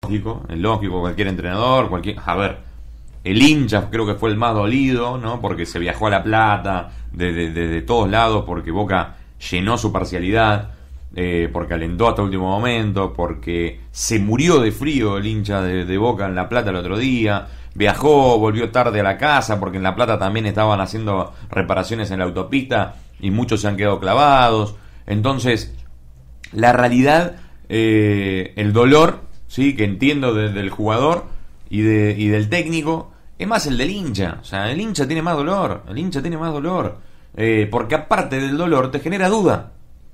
lógico, cualquier entrenador, a ver, el hincha creo que fue el más dolido, ¿no? Porque se viajó a La Plata, de todos lados, porque Boca llenó su parcialidad, porque alentó hasta el último momento, porque se murió de frío el hincha de Boca en La Plata el otro día, viajó, volvió tarde a la casa, porque en La Plata también estaban haciendo reparaciones en la autopista y muchos se han quedado clavados. Entonces, la realidad, el dolor, ¿sí?, que entiendo del jugador y del técnico, es más el del hincha. O sea, el hincha tiene más dolor, porque aparte del dolor te genera duda,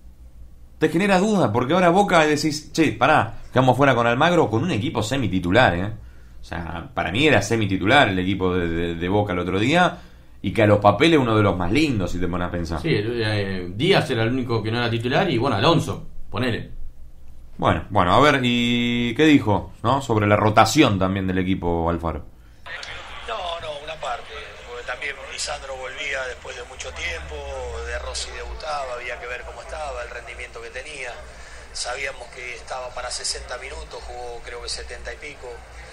porque ahora Boca decís, che, pará, quedamos fuera con Almagro, con un equipo semititular, o sea, para mí era semititular el equipo de Boca el otro día, y que a los papeles uno de los más lindos, si te pones a pensar. Sí, Díaz era el único que no era titular, y bueno, Alonso, ponele. Bueno, a ver, ¿y qué dijo, no, sobre la rotación también del equipo Alfaro? No, una parte, porque también Lisandro volvía después de mucho tiempo, De Rossi debutaba, había que ver cómo estaba, el rendimiento que tenía. Sabíamos que estaba para 60 minutos, jugó creo que 70 y pico.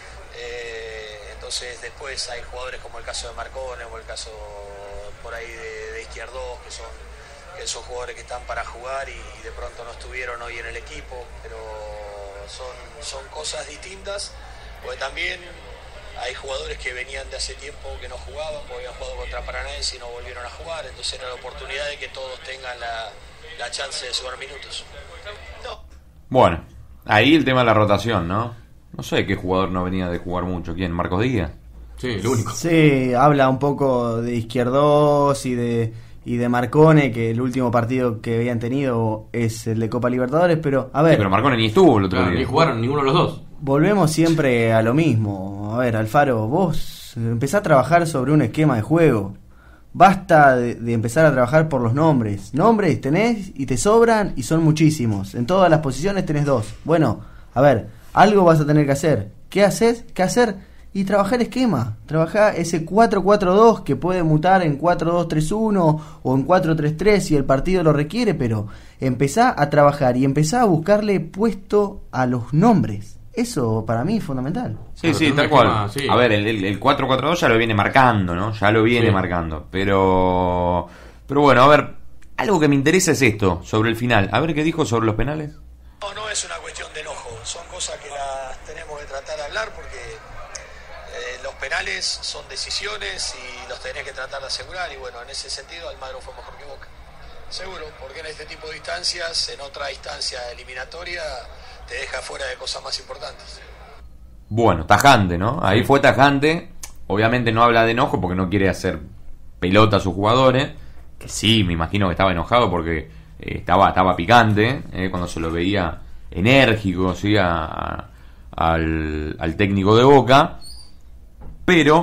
Entonces después hay jugadores como el caso de Marcone o el caso por ahí de Izquierdos, que son jugadores que están para jugar y de pronto no estuvieron hoy en el equipo, pero son cosas distintas, porque también hay jugadores que venían de hace tiempo que no jugaban, porque habían jugado contra Paranaense y no volvieron a jugar, entonces era la oportunidad de que todos tengan la chance de sumar minutos. No. Bueno, ahí el tema de la rotación, ¿no? No sé qué jugador no venía de jugar mucho. ¿Quién? ¿Marcos Díaz? Sí, el único. Sí, habla un poco de Izquierdos y de Marcone, que el último partido que habían tenido es el de Copa Libertadores, pero a ver... Sí, pero Marcone ni estuvo el otro día. Ni jugaron ninguno de los dos. Volvemos siempre a lo mismo. A ver, Alfaro, vos empezá a trabajar sobre un esquema de juego. Basta de empezar a trabajar por los nombres. Nombres tenés y te sobran y son muchísimos. En todas las posiciones tenés 2. Bueno, a ver... algo vas a tener que hacer. ¿Qué haces? ¿Qué hacer? Y trabajar esquema. Trabajar ese 4-4-2 que puede mutar en 4-2-3-1 o en 4-3-3 si el partido lo requiere, pero empezá a trabajar y empezá a buscarle puesto a los nombres. Eso para mí es fundamental. Sí, tal cual. Sí. A ver, el 4-4-2 ya lo viene marcando, ¿no? Ya lo viene marcando. Pero bueno, a ver, algo que me interesa es esto, sobre el final. A ver qué dijo sobre los penales. No es una cuestión de enojo, son cosas que las tenemos que tratar de hablar porque los penales son decisiones y los tenés que tratar de asegurar y bueno, en ese sentido Almagro fue mejor que Boca. Seguro, porque en este tipo de instancias, en otra instancia eliminatoria, te deja fuera de cosas más importantes. Bueno, tajante, ¿no? Ahí fue tajante, obviamente no habla de enojo porque no quiere hacer pelota a sus jugadores, que sí, me imagino que estaba enojado porque... estaba picante, cuando se lo veía enérgico, ¿sí? al técnico de Boca, pero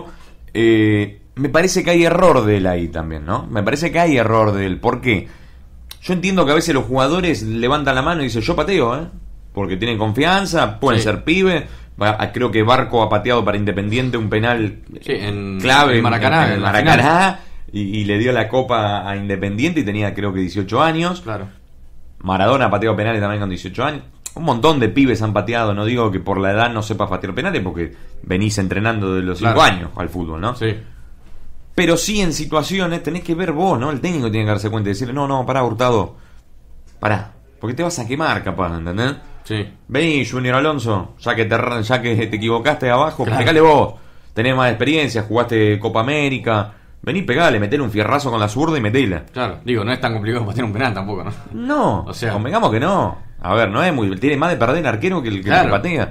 me parece que hay error de él ahí también, ¿no? Me parece que hay error de él. ¿Por qué? Yo entiendo que a veces los jugadores levantan la mano y dicen yo pateo, porque tienen confianza, pueden ser pibes. Creo que Barco ha pateado para Independiente un penal clave en Maracaná, en Maracaná. Y le dio la copa a Independiente y tenía creo que 18 años. Claro. Maradona ha pateado penales también con 18 años. Un montón de pibes han pateado. No digo que por la edad no sepas patear penales, porque venís entrenando de los 5 años al fútbol, ¿no? Sí. Pero sí en situaciones tenés que ver vos, ¿no? El técnico tiene que darse cuenta y decirle, no, pará, Hurtado, pará, porque te vas a quemar capaz, ¿entendés? Sí. Vení, Junior Alonso, ya que te equivocaste abajo, pegale vos. Tenés más experiencia, jugaste Copa América. Vení, pegale, metele un fierrazo con la zurda y metela. Claro, digo, no es tan complicado patear un penal tampoco, ¿no? No, o sea, convengamos que no. A ver, no es muy... tiene más de perder el arquero que el que patea.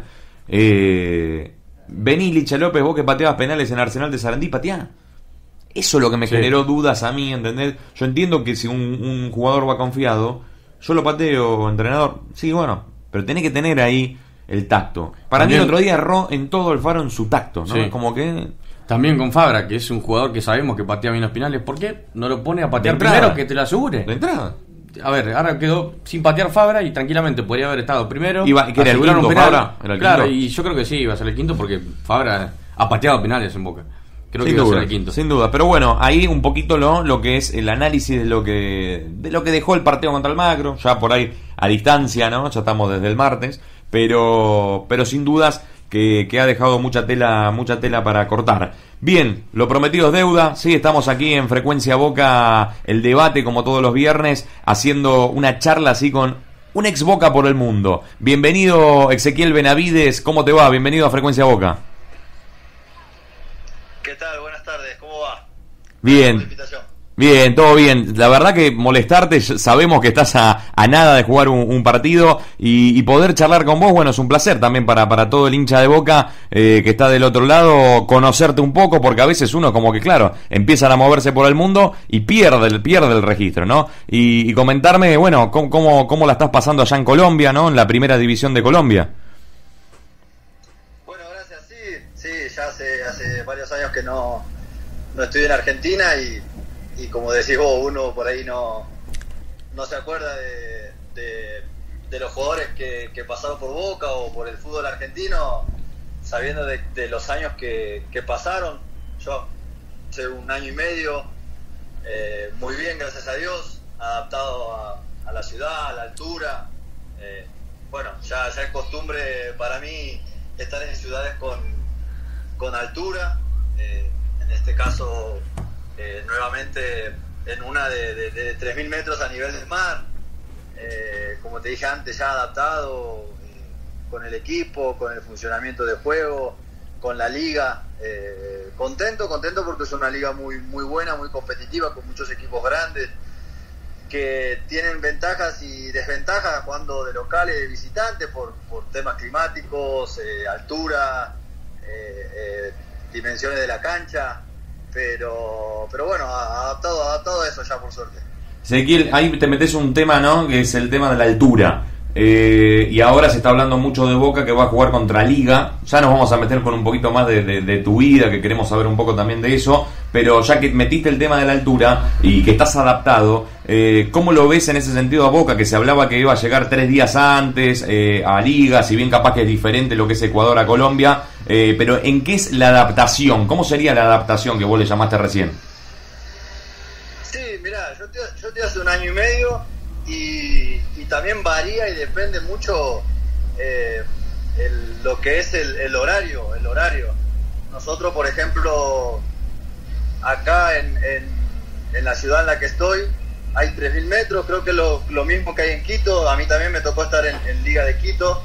Vení, Licha López, vos que pateabas penales en Arsenal de Sarandí, pateá. Eso es lo que me generó dudas a mí, ¿entendés? Yo entiendo que si un jugador va confiado, yo lo pateo, entrenador. Sí, bueno, pero tenés que tener ahí el tacto. Para también, mí el otro día erró en todo Alfaro en su tacto, ¿no? Es como que... También con Fabra, que es un jugador que sabemos que patea bien los penales. ¿Por qué no lo pone a patear primero, que te lo asegure? De entrada. A ver, ahora quedó sin patear Fabra y tranquilamente podría haber estado primero. Que era el quinto, Fabra. Claro, y yo creo que sí, iba a ser el quinto porque Fabra ha pateado penales en Boca. Creo que iba a ser el quinto. Sin duda, pero bueno, ahí un poquito lo que es el análisis de lo que dejó el partido contra Almagro, ya por ahí a distancia, ¿no? Ya estamos desde el martes, pero sin dudas que ha dejado mucha tela para cortar. Bien, lo prometido es deuda. Sí, estamos aquí en Frecuencia Boca, el debate como todos los viernes, haciendo una charla así con un ex Boca por el mundo. Bienvenido, Ezequiel Benavides, ¿cómo te va? Bienvenido a Frecuencia Boca. ¿Qué tal? Buenas tardes, ¿cómo va? Bien. Bien, todo bien. La verdad que molestarte, sabemos que estás a nada de jugar un partido y poder charlar con vos, bueno, es un placer también para todo el hincha de Boca que está del otro lado, conocerte un poco, porque a veces uno como que, claro, empiezan a moverse por el mundo y pierde el registro, ¿no? Y comentarme, bueno, cómo la estás pasando allá en Colombia, ¿no? En la primera división de Colombia. Bueno, gracias, sí, ya hace varios años que no estoy en Argentina y como decís vos, uno por ahí no se acuerda de los jugadores que pasaron por Boca o por el fútbol argentino, sabiendo de los años que pasaron. Yo hace un año y medio, muy bien, gracias a Dios, adaptado a la ciudad, a la altura. Bueno, ya es costumbre para mí estar en ciudades con altura. En este caso, nuevamente en una de 3.000 metros a nivel del mar, como te dije antes, ya adaptado con el equipo, con el funcionamiento de juego, con la liga, contento porque es una liga muy, muy buena, muy competitiva, con muchos equipos grandes que tienen ventajas y desventajas jugando de locales y de visitantes por temas climáticos, altura, dimensiones de la cancha. Pero bueno, adaptado a eso ya, por suerte. Ezequiel, ahí te metes un tema, ¿no? Que es el tema de la altura. Y ahora se está hablando mucho de Boca, que va a jugar contra Liga. Ya nos vamos a meter con un poquito más de tu vida, que queremos saber un poco también de eso. Pero ya que metiste el tema de la altura y que estás adaptado, ¿cómo lo ves en ese sentido a Boca? Que se hablaba que iba a llegar 3 días antes a Liga, si bien capaz que es diferente lo que es Ecuador a Colombia. Pero ¿en qué es la adaptación? ¿Cómo sería la adaptación que vos le llamaste recién? Sí, mirá, yo estoy hace un año y medio y también varía y depende mucho lo que es el horario. Nosotros, por ejemplo, acá en la ciudad en la que estoy, hay 3.000 metros, creo que lo mismo que hay en Quito. A mí también me tocó estar en Liga de Quito.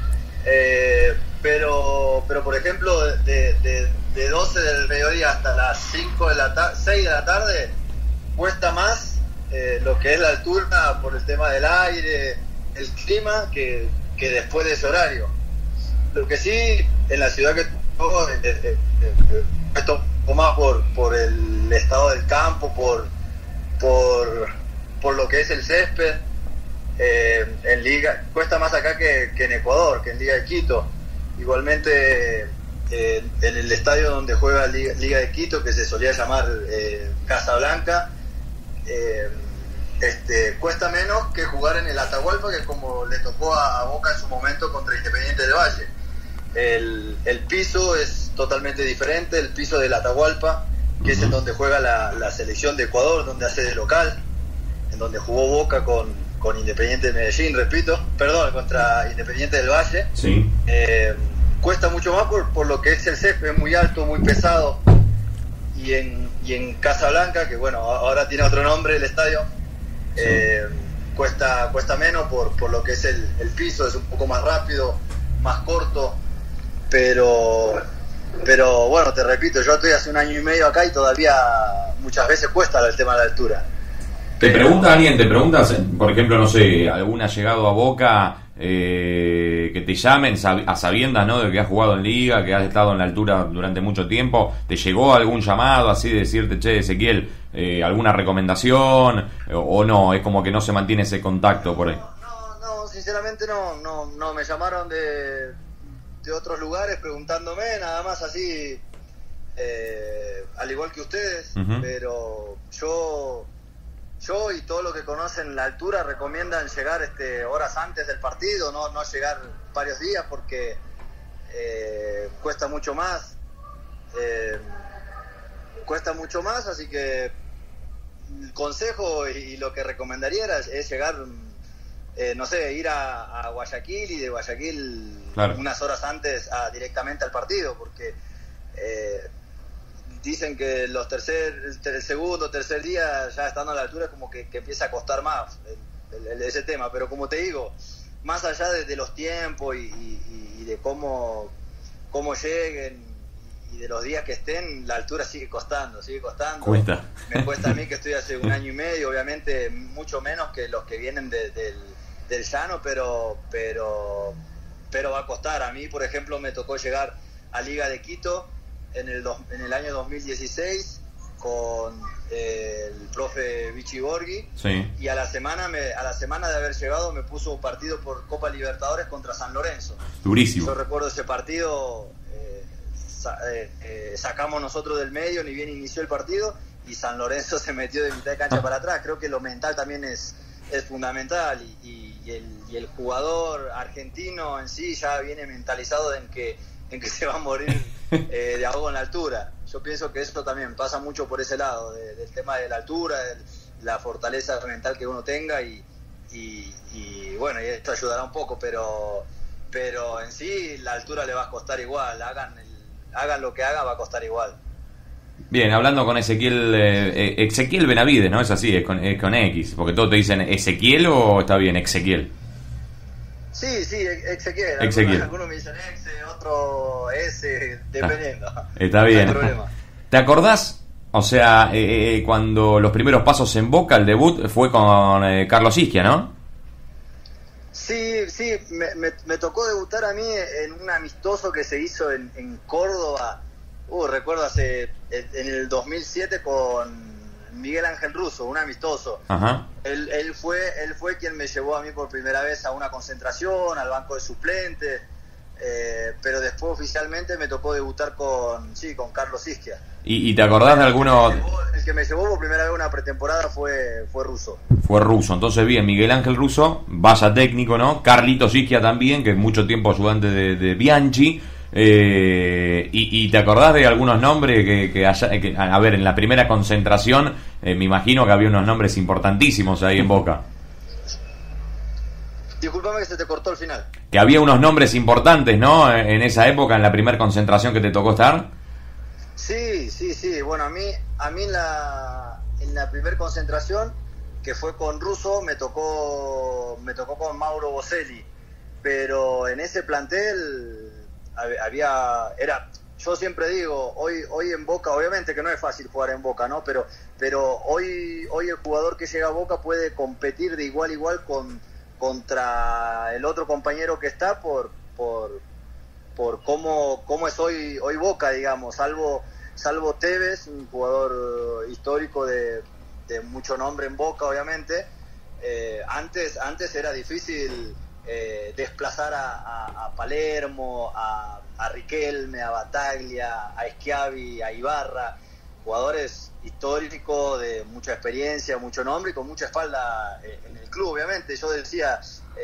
Pero por ejemplo, de 12 del mediodía hasta las 6 de la tarde, cuesta más lo que es la altura por el tema del aire, el clima, que después de ese horario. Lo que sí, en la ciudad que estoy, esto un poco más por el estado del campo, por lo que es el césped. En Liga cuesta más acá que en Ecuador, que en Liga de Quito. Igualmente en el estadio donde juega Liga de Quito, que se solía llamar Casablanca, cuesta menos que jugar en el Atahualpa, que como le tocó a Boca en su momento contra Independiente del Valle. El piso es totalmente diferente, el piso del Atahualpa, que es en donde juega la selección de Ecuador, donde hace de local, en donde jugó Boca con Independiente de Medellín, contra Independiente del Valle. Sí. Cuesta mucho más por lo que es el césped, es muy alto, muy pesado. Y en Casablanca, que bueno, ahora tiene otro nombre el estadio, sí, cuesta menos por lo que es el piso, es un poco más rápido, más corto. Pero bueno, te repito, yo estoy hace un año y medio acá y todavía muchas veces cuesta el tema de la altura. ¿Te preguntas, por ejemplo, no sé, algún llegado a Boca que te llamen a sabiendas, ¿no?, de que has jugado en Liga, que has estado en la altura durante mucho tiempo? ¿Te llegó algún llamado así de decirte, che, Ezequiel, alguna recomendación? ¿O no? Es como que no se mantiene ese contacto por ahí. No, sinceramente no me llamaron de otros lugares preguntándome, nada más así, al igual que ustedes. Uh-huh. Pero yo y todos los que conocen la altura recomiendan llegar horas antes del partido, no llegar varios días, porque cuesta mucho más, así que el consejo y lo que recomendaría es llegar no sé, ir a Guayaquil y de Guayaquil claro, unas horas antes directamente al partido, porque dicen que el segundo, tercer día, ya estando a la altura, es como que empieza a costar más ese tema. Pero como te digo, más allá de los tiempos y de cómo lleguen y de los días que estén, la altura sigue costando. cuesta. Me cuesta a mí, que estoy hace 1 año y medio, obviamente mucho menos que los que vienen del llano, pero va a costar. A mí, por ejemplo, me tocó llegar a Liga de Quito en el año 2016 con el profe Vichy Borghi, Sí. y a la semana de haber llegado me puso un partido por Copa Libertadores contra San Lorenzo. Durísimo. Yo recuerdo ese partido, sacamos nosotros del medio, ni bien inició el partido, y San Lorenzo se metió de mitad de cancha para atrás. Creo que lo mental también es fundamental, y el jugador argentino en sí ya viene mentalizado en que se va a morir de ahogo en la altura. Yo pienso que esto también pasa mucho por ese lado, del tema de la altura, de la fortaleza mental que uno tenga, y bueno, y esto ayudará un poco, pero en sí la altura le va a costar igual, hagan lo que hagan, va a costar igual. Bien, hablando con Ezequiel Benavides, ¿no? Es así, es con X, porque todos te dicen Ezequiel o está bien, Ezequiel. Sí, Ezequiel. Algunos me dicen Exe, otro S, dependiendo. Está bien. No hay problema. ¿Te acordás? O sea, cuando los primeros pasos en Boca, el debut fue con Carlos Ischia, ¿no? Sí, me tocó debutar a mí en un amistoso que se hizo en Córdoba. Recuerdo en el 2007 con Miguel Ángel Russo, un amistoso. Ajá. Él fue quien me llevó a mí por primera vez a una concentración, al banco de suplentes, pero después oficialmente me tocó debutar con Carlos Ischia. ¿Y te acordás de alguno? El que me llevó por primera vez a una pretemporada fue Russo. Fue Russo, entonces bien, Miguel Ángel Russo, vaya técnico, ¿no? Carlitos Ischia también, que es mucho tiempo ayudante de Bianchi. ¿Y te acordás de algunos nombres que a ver, en la primera concentración me imagino que había unos nombres importantísimos ahí en Boca? Disculpame que se te cortó al final. Que había unos nombres importantes, ¿no? En esa época, en la primera concentración que te tocó estar. Sí. Bueno, a mí en la primera concentración, que fue con Russo, me tocó con Mauro Boselli, pero en ese plantel yo siempre digo, hoy en Boca, obviamente que no es fácil jugar en Boca, ¿no? Pero hoy el jugador que llega a Boca puede competir de igual a igual contra el otro compañero que está por cómo es hoy Boca, digamos, salvo Tevez, un jugador histórico de mucho nombre en Boca, obviamente. Antes era difícil desplazar a Palermo, a Riquelme, a Bataglia, a Schiavi, a Ibarra, jugadores históricos de mucha experiencia, mucho nombre y con mucha espalda en el club, obviamente. Yo decía,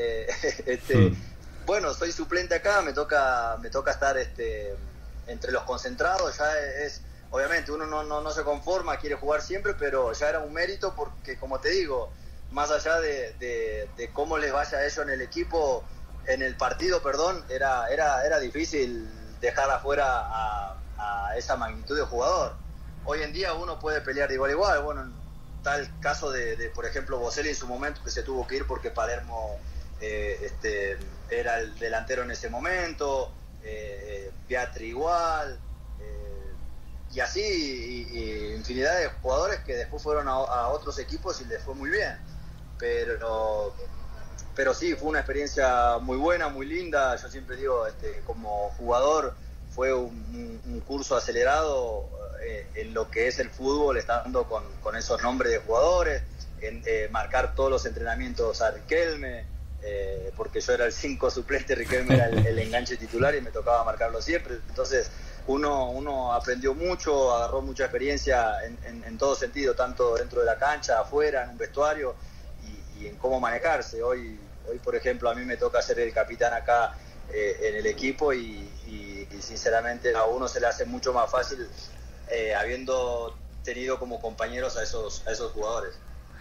bueno, soy suplente acá, me toca estar entre los concentrados. Ya obviamente uno no se conforma, quiere jugar siempre, pero ya era un mérito porque, como te digo, más allá de cómo les vaya a ellos en el equipo, en el partido, era difícil dejar afuera a esa magnitud de jugador. Hoy en día uno puede pelear de igual a igual. Bueno, está el caso de por ejemplo, Boselli en su momento, que se tuvo que ir porque Palermo era el delantero en ese momento, Piatri igual, y así y infinidad de jugadores que después fueron a otros equipos y les fue muy bien. Pero sí, fue una experiencia muy buena, muy linda. Yo siempre digo, como jugador fue un curso acelerado en lo que es el fútbol, estando con esos nombres de jugadores, en marcar todos los entrenamientos a Riquelme, porque yo era el 5 suplente, Riquelme era el enganche titular y me tocaba marcarlo siempre. Entonces uno aprendió mucho, agarró mucha experiencia en todo sentido, tanto dentro de la cancha, afuera, en un vestuario, y en cómo manejarse. Hoy, por ejemplo, a mí me toca ser el capitán acá en el equipo, y sinceramente a uno se le hace mucho más fácil habiendo tenido como compañeros a esos jugadores.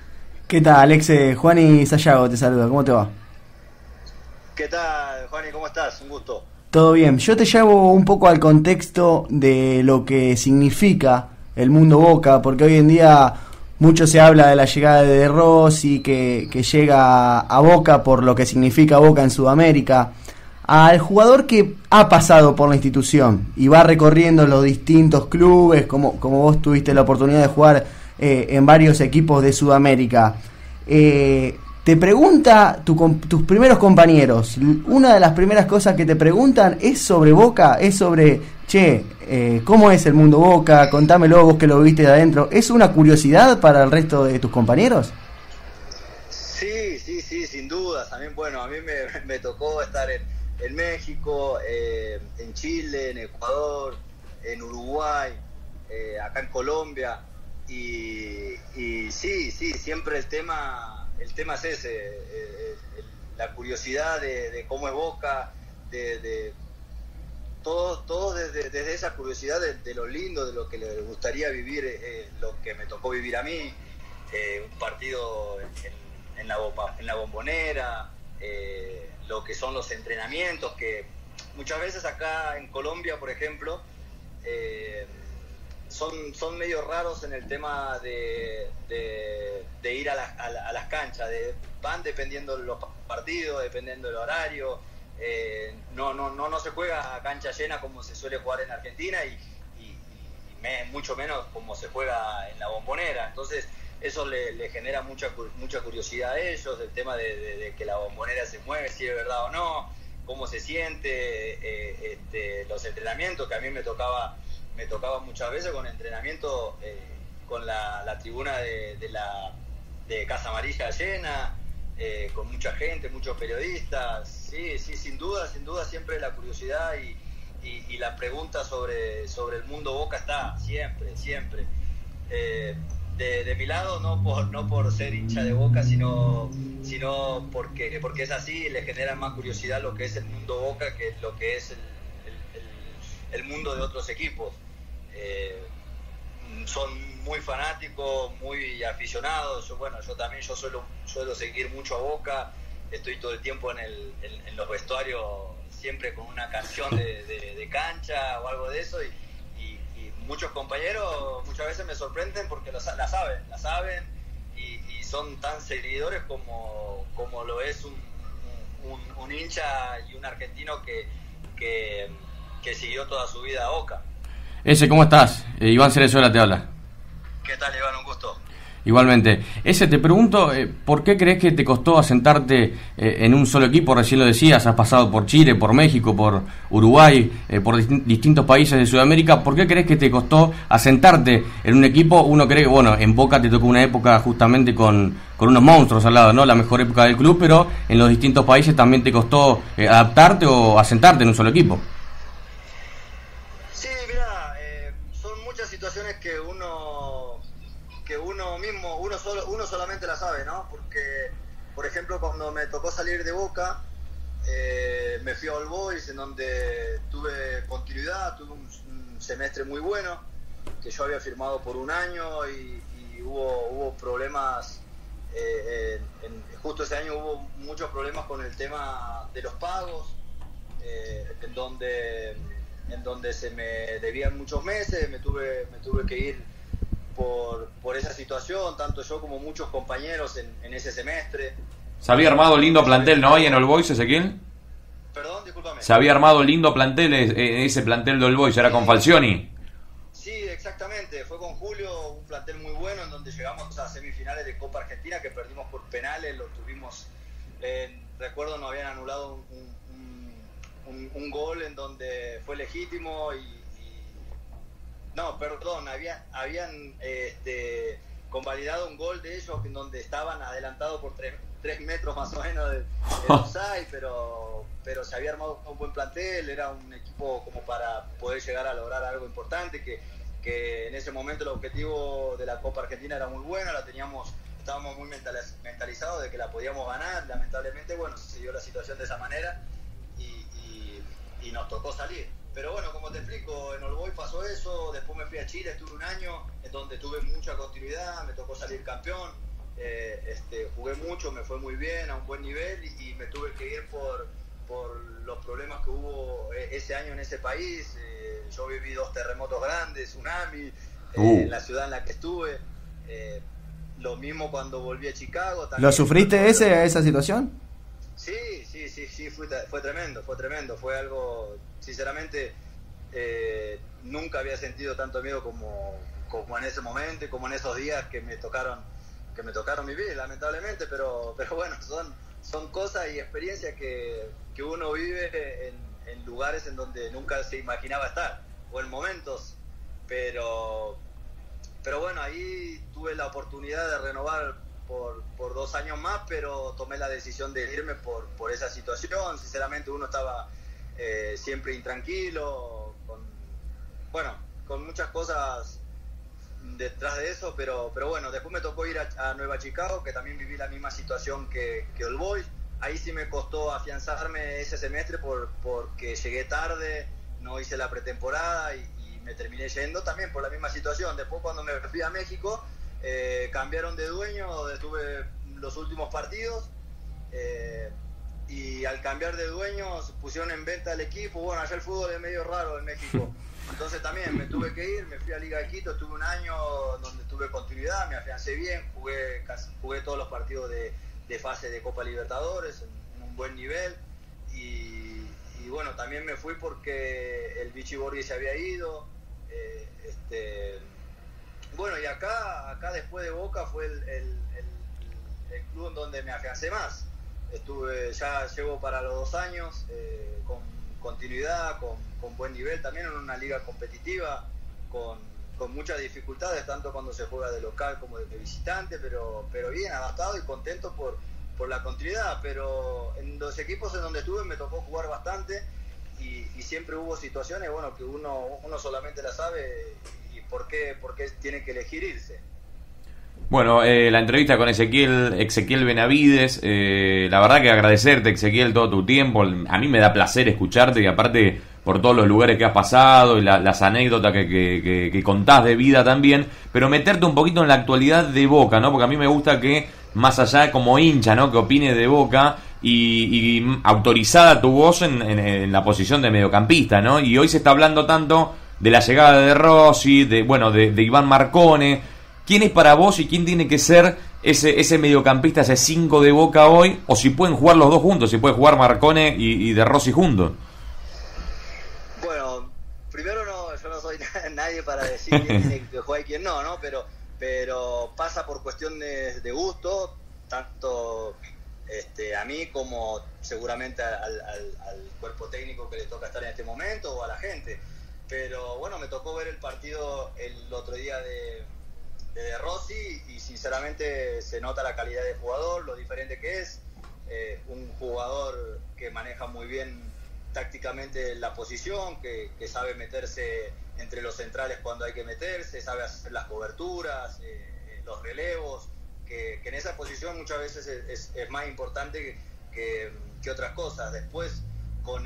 ¿Qué tal, Alex? Juani Sayago te saluda, ¿cómo te va? ¿Qué tal, Juani? ¿Cómo estás? Un gusto. Todo bien. Yo te llevo un poco al contexto de lo que significa el mundo Boca, porque hoy en día mucho se habla de la llegada de De Rossi, que llega a Boca por lo que significa Boca en Sudamérica. Al jugador que ha pasado por la institución y va recorriendo los distintos clubes, como vos tuviste la oportunidad de jugar en varios equipos de Sudamérica, te pregunta tus primeros compañeros, una de las primeras cosas que te preguntan es sobre Boca, es sobre, ¿cómo es el mundo Boca? Contámelo, vos que lo viste de adentro. ¿Es una curiosidad para el resto de tus compañeros? Sí, sin dudas. A mí me tocó estar en México, en Chile, en Ecuador, en Uruguay, acá en Colombia, y sí, siempre el tema es ese, la curiosidad de cómo es Boca, de todo desde esa curiosidad de lo lindo, de lo que le gustaría vivir, lo que me tocó vivir a mí, un partido en la Bombonera, lo que son los entrenamientos, que muchas veces acá en Colombia, por ejemplo, son medio raros en el tema de ir a las canchas, van dependiendo de los partidos, dependiendo del horario, no se juega a cancha llena como se suele jugar en Argentina y mucho menos como se juega en la Bombonera. Entonces eso le genera mucha curiosidad a ellos, el tema de que la Bombonera se mueve, si es verdad o no, cómo se siente, los entrenamientos, que a mí me tocaba muchas veces con entrenamiento con la tribuna de Casa Amarilla llena, con mucha gente, muchos periodistas. Sí, sin duda siempre la curiosidad y la pregunta sobre el mundo Boca está siempre. De mi lado, no por ser hincha de Boca, sino porque es así, le genera más curiosidad lo que es el mundo Boca que lo que es el mundo de otros equipos. Son muy fanáticos, muy aficionados. Yo también suelo seguir mucho a Boca, estoy todo el tiempo en los vestuarios, siempre con una canción de cancha o algo de eso, y muchos compañeros muchas veces me sorprenden porque la saben y son tan seguidores como lo es un hincha y un argentino que siguió toda su vida a Boca. ¿Cómo estás? Iván Cerezuela te habla. ¿Qué tal, Iván? Un gusto. Igualmente. Te pregunto, ¿por qué crees que te costó asentarte en un solo equipo? Recién lo decías, has pasado por Chile, por México, por Uruguay, por distintos países de Sudamérica. ¿Por qué crees que te costó asentarte en un equipo? Uno cree que, en Boca te tocó una época justamente con unos monstruos al lado, ¿no? La mejor época del club, pero en los distintos países también te costó adaptarte o asentarte en un solo equipo. Sí, mira, son muchas situaciones que uno mismo, uno solamente la sabe, ¿no? Porque, por ejemplo, cuando me tocó salir de Boca, me fui a All Boys, en donde tuve continuidad, tuve un semestre muy bueno, que yo había firmado por un año y hubo problemas, justo ese año hubo muchos problemas con el tema de los pagos, en donde se me debían muchos meses, me tuve que ir por esa situación, tanto yo como muchos compañeros en ese semestre. Se había armado lindo plantel, ¿no? Ahí en All Boys, Ezequiel. Perdón, discúlpame. Se había armado lindo plantel, ese plantel de All Boys, era con Falcioni. Sí, exactamente, fue con Julio, un plantel muy bueno en donde llegamos a semifinales de Copa Argentina que perdimos por penales, lo tuvimos, recuerdo nos habían anulado un gol en donde fue legítimo habían convalidado un gol de ellos en donde estaban adelantados por 3 metros más o menos de offside, pero se había armado un buen plantel, era un equipo como para poder llegar a lograr algo importante, que en ese momento el objetivo de la Copa Argentina era muy bueno, estábamos muy mentalizados de que la podíamos ganar. Lamentablemente, se dio la situación de esa manera y nos tocó salir. Pero como te explico, en All Boys pasó eso, después me fui a Chile, estuve un año en donde tuve mucha continuidad, me tocó salir campeón, jugué mucho, me fue muy bien, a un buen nivel, y me tuve que ir por los problemas que hubo ese año en ese país. Yo viví 2 terremotos grandes, tsunami, en la ciudad en la que estuve. Lo mismo cuando volví a Chicago. También. ¿Lo sufriste esa situación? Sí, fue tremendo. Fue algo, sinceramente, nunca había sentido tanto miedo como en ese momento y como en esos días que me tocaron vivir, lamentablemente, pero bueno, son cosas y experiencias que uno vive en lugares en donde nunca se imaginaba estar, o en momentos, pero bueno, ahí tuve la oportunidad de renovar por 2 años más, pero tomé la decisión de irme por esa situación. Sinceramente, uno estaba siempre intranquilo, con muchas cosas detrás de eso, pero bueno, después me tocó ir a Nueva Chicago, que también viví la misma situación que All Boys. Ahí sí me costó afianzarme ese semestre porque llegué tarde, no hice la pretemporada y me terminé yendo también por la misma situación. Después, cuando me fui a México, cambiaron de dueño, donde estuve los últimos partidos, y al cambiar de dueños pusieron en venta el equipo. Bueno, allá el fútbol es medio raro en México, entonces también me tuve que ir, me fui a Liga de Quito, estuve un año donde tuve continuidad, me afiancé bien, jugué todos los partidos de fase de Copa Libertadores en un buen nivel, y bueno, también me fui porque el Vichy Borghi se había ido. Bueno, y acá después de Boca fue el club en donde me afiancé más. Ya llevo para los 2 años, con continuidad, con buen nivel, también en una liga competitiva, con muchas dificultades, tanto cuando se juega de local como de visitante, pero bien, adaptado y contento por la continuidad. Pero en los equipos en donde estuve me tocó jugar bastante, y siempre hubo situaciones, bueno, que uno solamente la sabe, y por qué tiene que elegir irse. Bueno, la entrevista con Ezequiel Benavides, la verdad que agradecerte, Ezequiel, todo tu tiempo. A mí me da placer escucharte, y aparte por todos los lugares que has pasado y las anécdotas que contás de vida también, pero meterte un poquito en la actualidad de Boca, ¿no? Porque a mí me gusta que, más allá como hincha, ¿no?, que opine de Boca, y autorizada tu voz en la posición de mediocampista, ¿no? Y hoy se está hablando tanto de la llegada de Rossi, de Iván Marcone. ¿Quién es para vos y quién tiene que ser ese mediocampista, ese 5 de Boca hoy? O si pueden jugar los dos juntos, si puede jugar Marcone y de Rossi juntos. Bueno, primero yo no soy nadie para decir quién tiene que jugar y quién no, pero pasa por cuestiones de gusto, tanto a mí como seguramente al cuerpo técnico que le toca estar en este momento, o a la gente. Pero bueno, me tocó ver el partido el otro día de Rossi, y sinceramente se nota la calidad de jugador, lo diferente que es, un jugador que maneja muy bien tácticamente la posición, que sabe meterse entre los centrales cuando hay que meterse, sabe hacer las coberturas, los relevos, que en esa posición muchas veces es más importante que otras cosas. Después con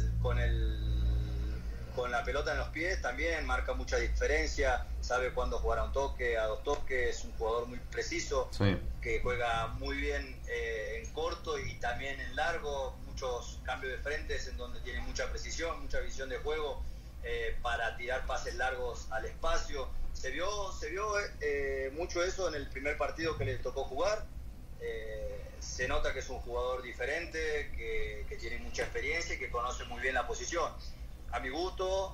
la pelota en los pies también marca mucha diferencia, sabe cuándo jugar a un toque, a 2 toques, es un jugador muy preciso, sí, que juega muy bien en corto y también en largo, muchos cambios de frentes en donde tiene mucha precisión, mucha visión de juego, para tirar pases largos al espacio. Se vio mucho eso en el primer partido que le tocó jugar. Se nota que es un jugador diferente, que tiene mucha experiencia y que conoce muy bien la posición. A mi gusto,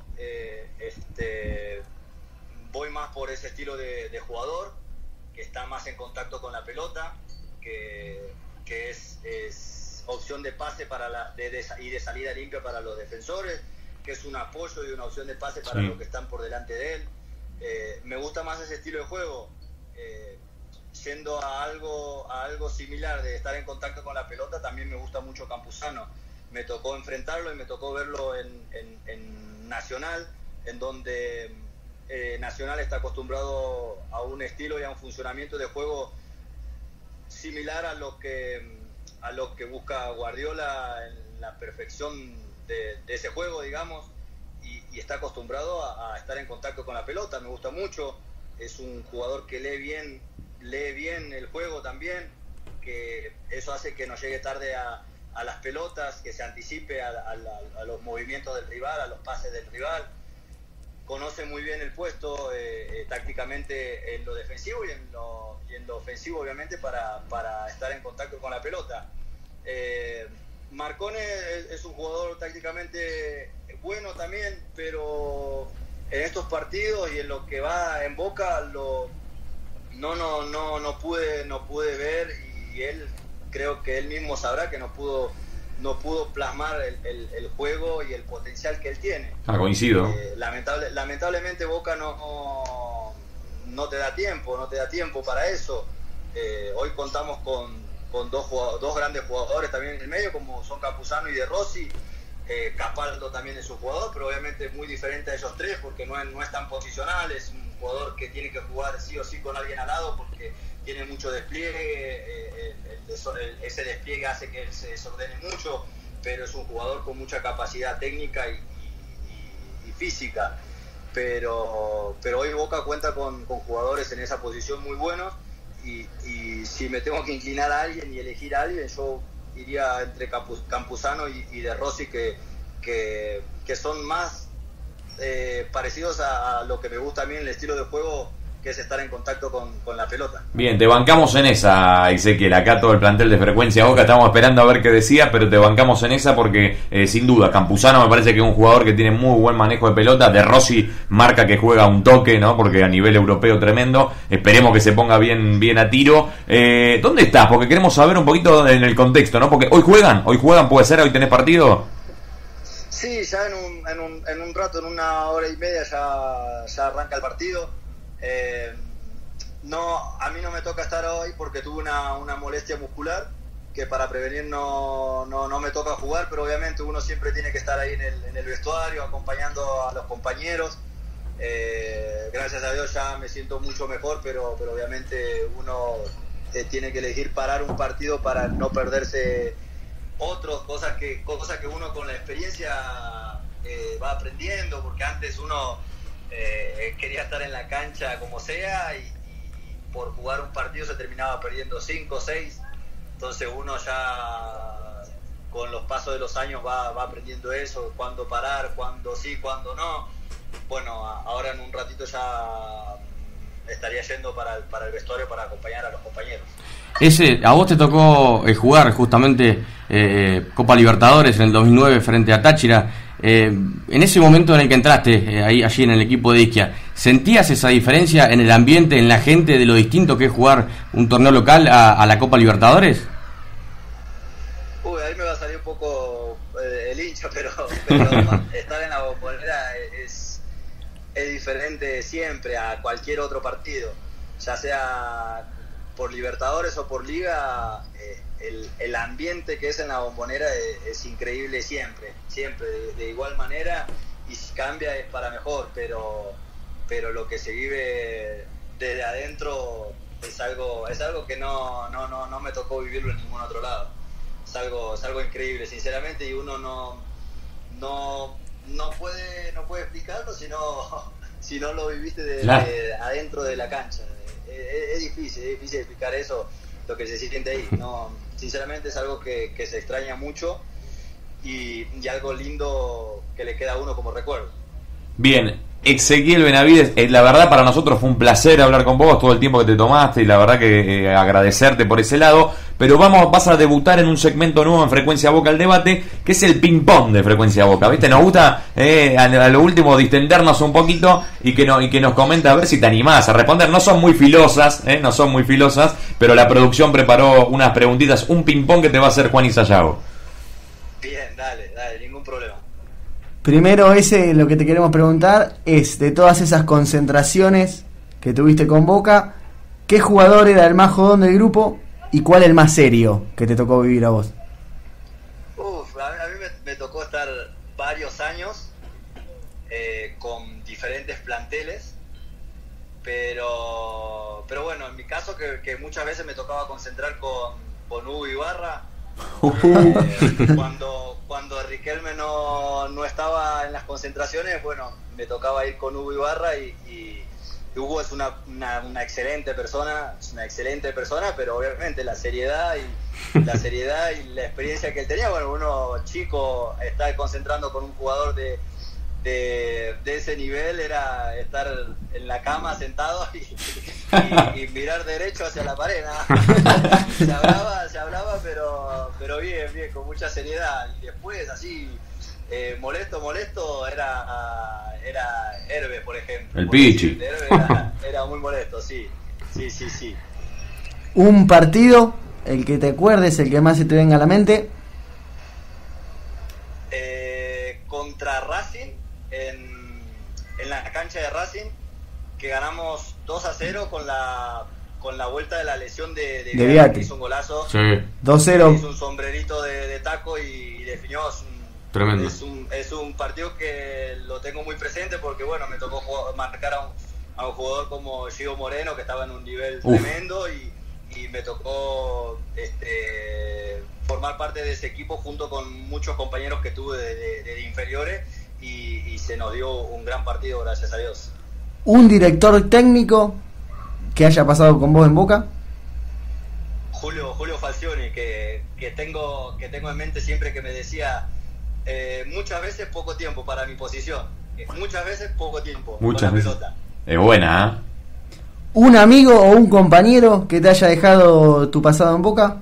voy más por ese estilo de jugador, que está más en contacto con la pelota, que es opción de pase y de salida limpia para los defensores, que es un apoyo y una opción de pase para los que están por delante de él. Me gusta más ese estilo de juego, yendo a algo similar de estar en contacto con la pelota. También me gusta mucho Campuzano. Me tocó enfrentarlo y me tocó verlo en Nacional, en donde Nacional está acostumbrado a un estilo y a un funcionamiento de juego similar a lo que busca Guardiola en la perfección de ese juego, digamos, y está acostumbrado a estar en contacto con la pelota. Me gusta mucho, es un jugador que lee bien lee bien el juego también, que eso hace que no llegue tarde a las pelotas, que se anticipe a los movimientos del rival, a los pases del rival. Conoce muy bien el puesto tácticamente en lo defensivo y en lo ofensivo, obviamente, para estar en contacto con la pelota. Marcone es un jugador tácticamente bueno también, pero en estos partidos y en lo que va en Boca no pude ver, y él, creo que él mismo sabrá que no pudo plasmar el juego y el potencial que él tiene. Coincido. Lamentablemente Boca no te da tiempo para eso. Hoy contamos con dos grandes jugadores también en el medio, como son Campuzano y De Rossi. Capaldo también es un jugador, pero obviamente muy diferente a ellos tres, porque no es tan posicional, es un jugador que tiene que jugar sí o sí con alguien al lado, porque tiene mucho despliegue, ese despliegue hace que él se desordene mucho, pero es un jugador con mucha capacidad técnica y física. Pero hoy Boca cuenta con jugadores en esa posición muy buenos, y si me tengo que inclinar a alguien y elegir a alguien, yo iría entre Campuzano y De Rossi, que son más parecidos a lo que me gusta a mí en el estilo de juego, que es estar en contacto con la pelota. Bien, te bancamos en esa, Ezequiel. Acá todo el plantel de Frecuencia Boca estamos esperando a ver qué decía, pero te bancamos en esa porque sin duda Campuzano me parece que es un jugador que tiene muy buen manejo de pelota. De Rossi marca que juega un toque, ¿no? Porque a nivel europeo tremendo. Esperemos que se ponga bien a tiro. ¿Dónde estás? Porque queremos saber un poquito en el contexto, ¿no? Porque hoy juegan, puede ser, hoy tenés partido. Sí, ya en un rato, en una hora y media ya arranca el partido. A mí no me toca estar hoy porque tuve una molestia muscular, que para prevenir no me toca jugar, pero obviamente uno siempre tiene que estar ahí en el vestuario acompañando a los compañeros. Gracias a Dios ya me siento mucho mejor, pero obviamente uno tiene que elegir parar un partido para no perderse otras cosas que uno con la experiencia va aprendiendo, porque antes uno quería estar en la cancha como sea, y por jugar un partido se terminaba perdiendo 5 o 6. Entonces uno ya con los pasos de los años va aprendiendo eso, cuándo parar, cuándo sí, cuándo no. Bueno, ahora en un ratito ya estaría yendo para el vestuario para acompañar a los compañeros. A vos te tocó jugar justamente Copa Libertadores en el 2009 frente a Táchira. En ese momento en el que entraste allí en el equipo de Ischia, ¿sentías esa diferencia en el ambiente, en la gente, de lo distinto que es jugar un torneo local a la Copa Libertadores? Ahí me va a salir un poco el hincha, pero estar en la Bombonera es diferente siempre a cualquier otro partido, ya sea por Libertadores o por Liga. El ambiente que es en la Bombonera es increíble siempre de igual manera, y si cambia es para mejor, pero lo que se vive desde adentro es algo que no me tocó vivirlo en ningún otro lado. Es algo increíble, sinceramente, y uno no puede explicarlo si no lo viviste de adentro de la cancha. Es difícil explicar eso, lo que se siente ahí. No, sinceramente es algo que se extraña mucho, y algo lindo que le queda a uno como recuerdo. Bien, Ezequiel Benavides, la verdad para nosotros fue un placer hablar con vos todo el tiempo que te tomaste, y la verdad que agradecerte por ese lado. Pero vas a debutar en un segmento nuevo en Frecuencia Boca al Debate, que es el ping-pong de Frecuencia Boca, ¿viste? Nos gusta a lo último distendernos un poquito y que nos comenta a ver si te animás a responder. No son muy filosas, pero la producción preparó unas preguntitas, un ping-pong que te va a hacer Juan Sayago. Bien, dale, ningún problema. Primero, lo que te queremos preguntar es, de todas esas concentraciones que tuviste con Boca, ¿qué jugador era el más jodón del grupo y cuál el más serio que te tocó vivir a vos? A mí me tocó estar varios años con diferentes planteles, pero bueno, en mi caso que muchas veces me tocaba concentrar con Hugo Ibarra. Cuando Riquelme no estaba en las concentraciones, bueno, me tocaba ir con Hugo Ibarra, y Hugo es una excelente persona, pero obviamente la seriedad y la experiencia que él tenía, bueno, uno chico está concentrando con un jugador de ese nivel, era estar en la cama sentado y mirar derecho hacia la pared, ¿no? se hablaba, pero bien, con mucha seriedad. Y después así molesto era Herbe, por ejemplo. El Pichi. Herbe era muy molesto, sí. Un partido, el que te acuerdes, el que más se te venga a la mente. Contra Racing, en la cancha de Racing, que ganamos 2-0 con la vuelta de la lesión de Viatri. Hizo un golazo. Sí. 2-0. Hizo un sombrerito de taco y definió. Tremendo. Es un partido que lo tengo muy presente porque, bueno, me tocó marcar a un jugador como Gio Moreno, que estaba en un nivel tremendo, y me tocó formar parte de ese equipo junto con muchos compañeros que tuve de inferiores, y se nos dio un gran partido, gracias a Dios. Un director técnico que haya pasado con vos en Boca. Julio Falcioni, que tengo en mente siempre, que me decía muchas veces poco tiempo para mi posición, muchas veces poco tiempo muchas con la veces. pelota. Es buena, ¿eh? Un amigo o un compañero que te haya dejado tu pasado en Boca.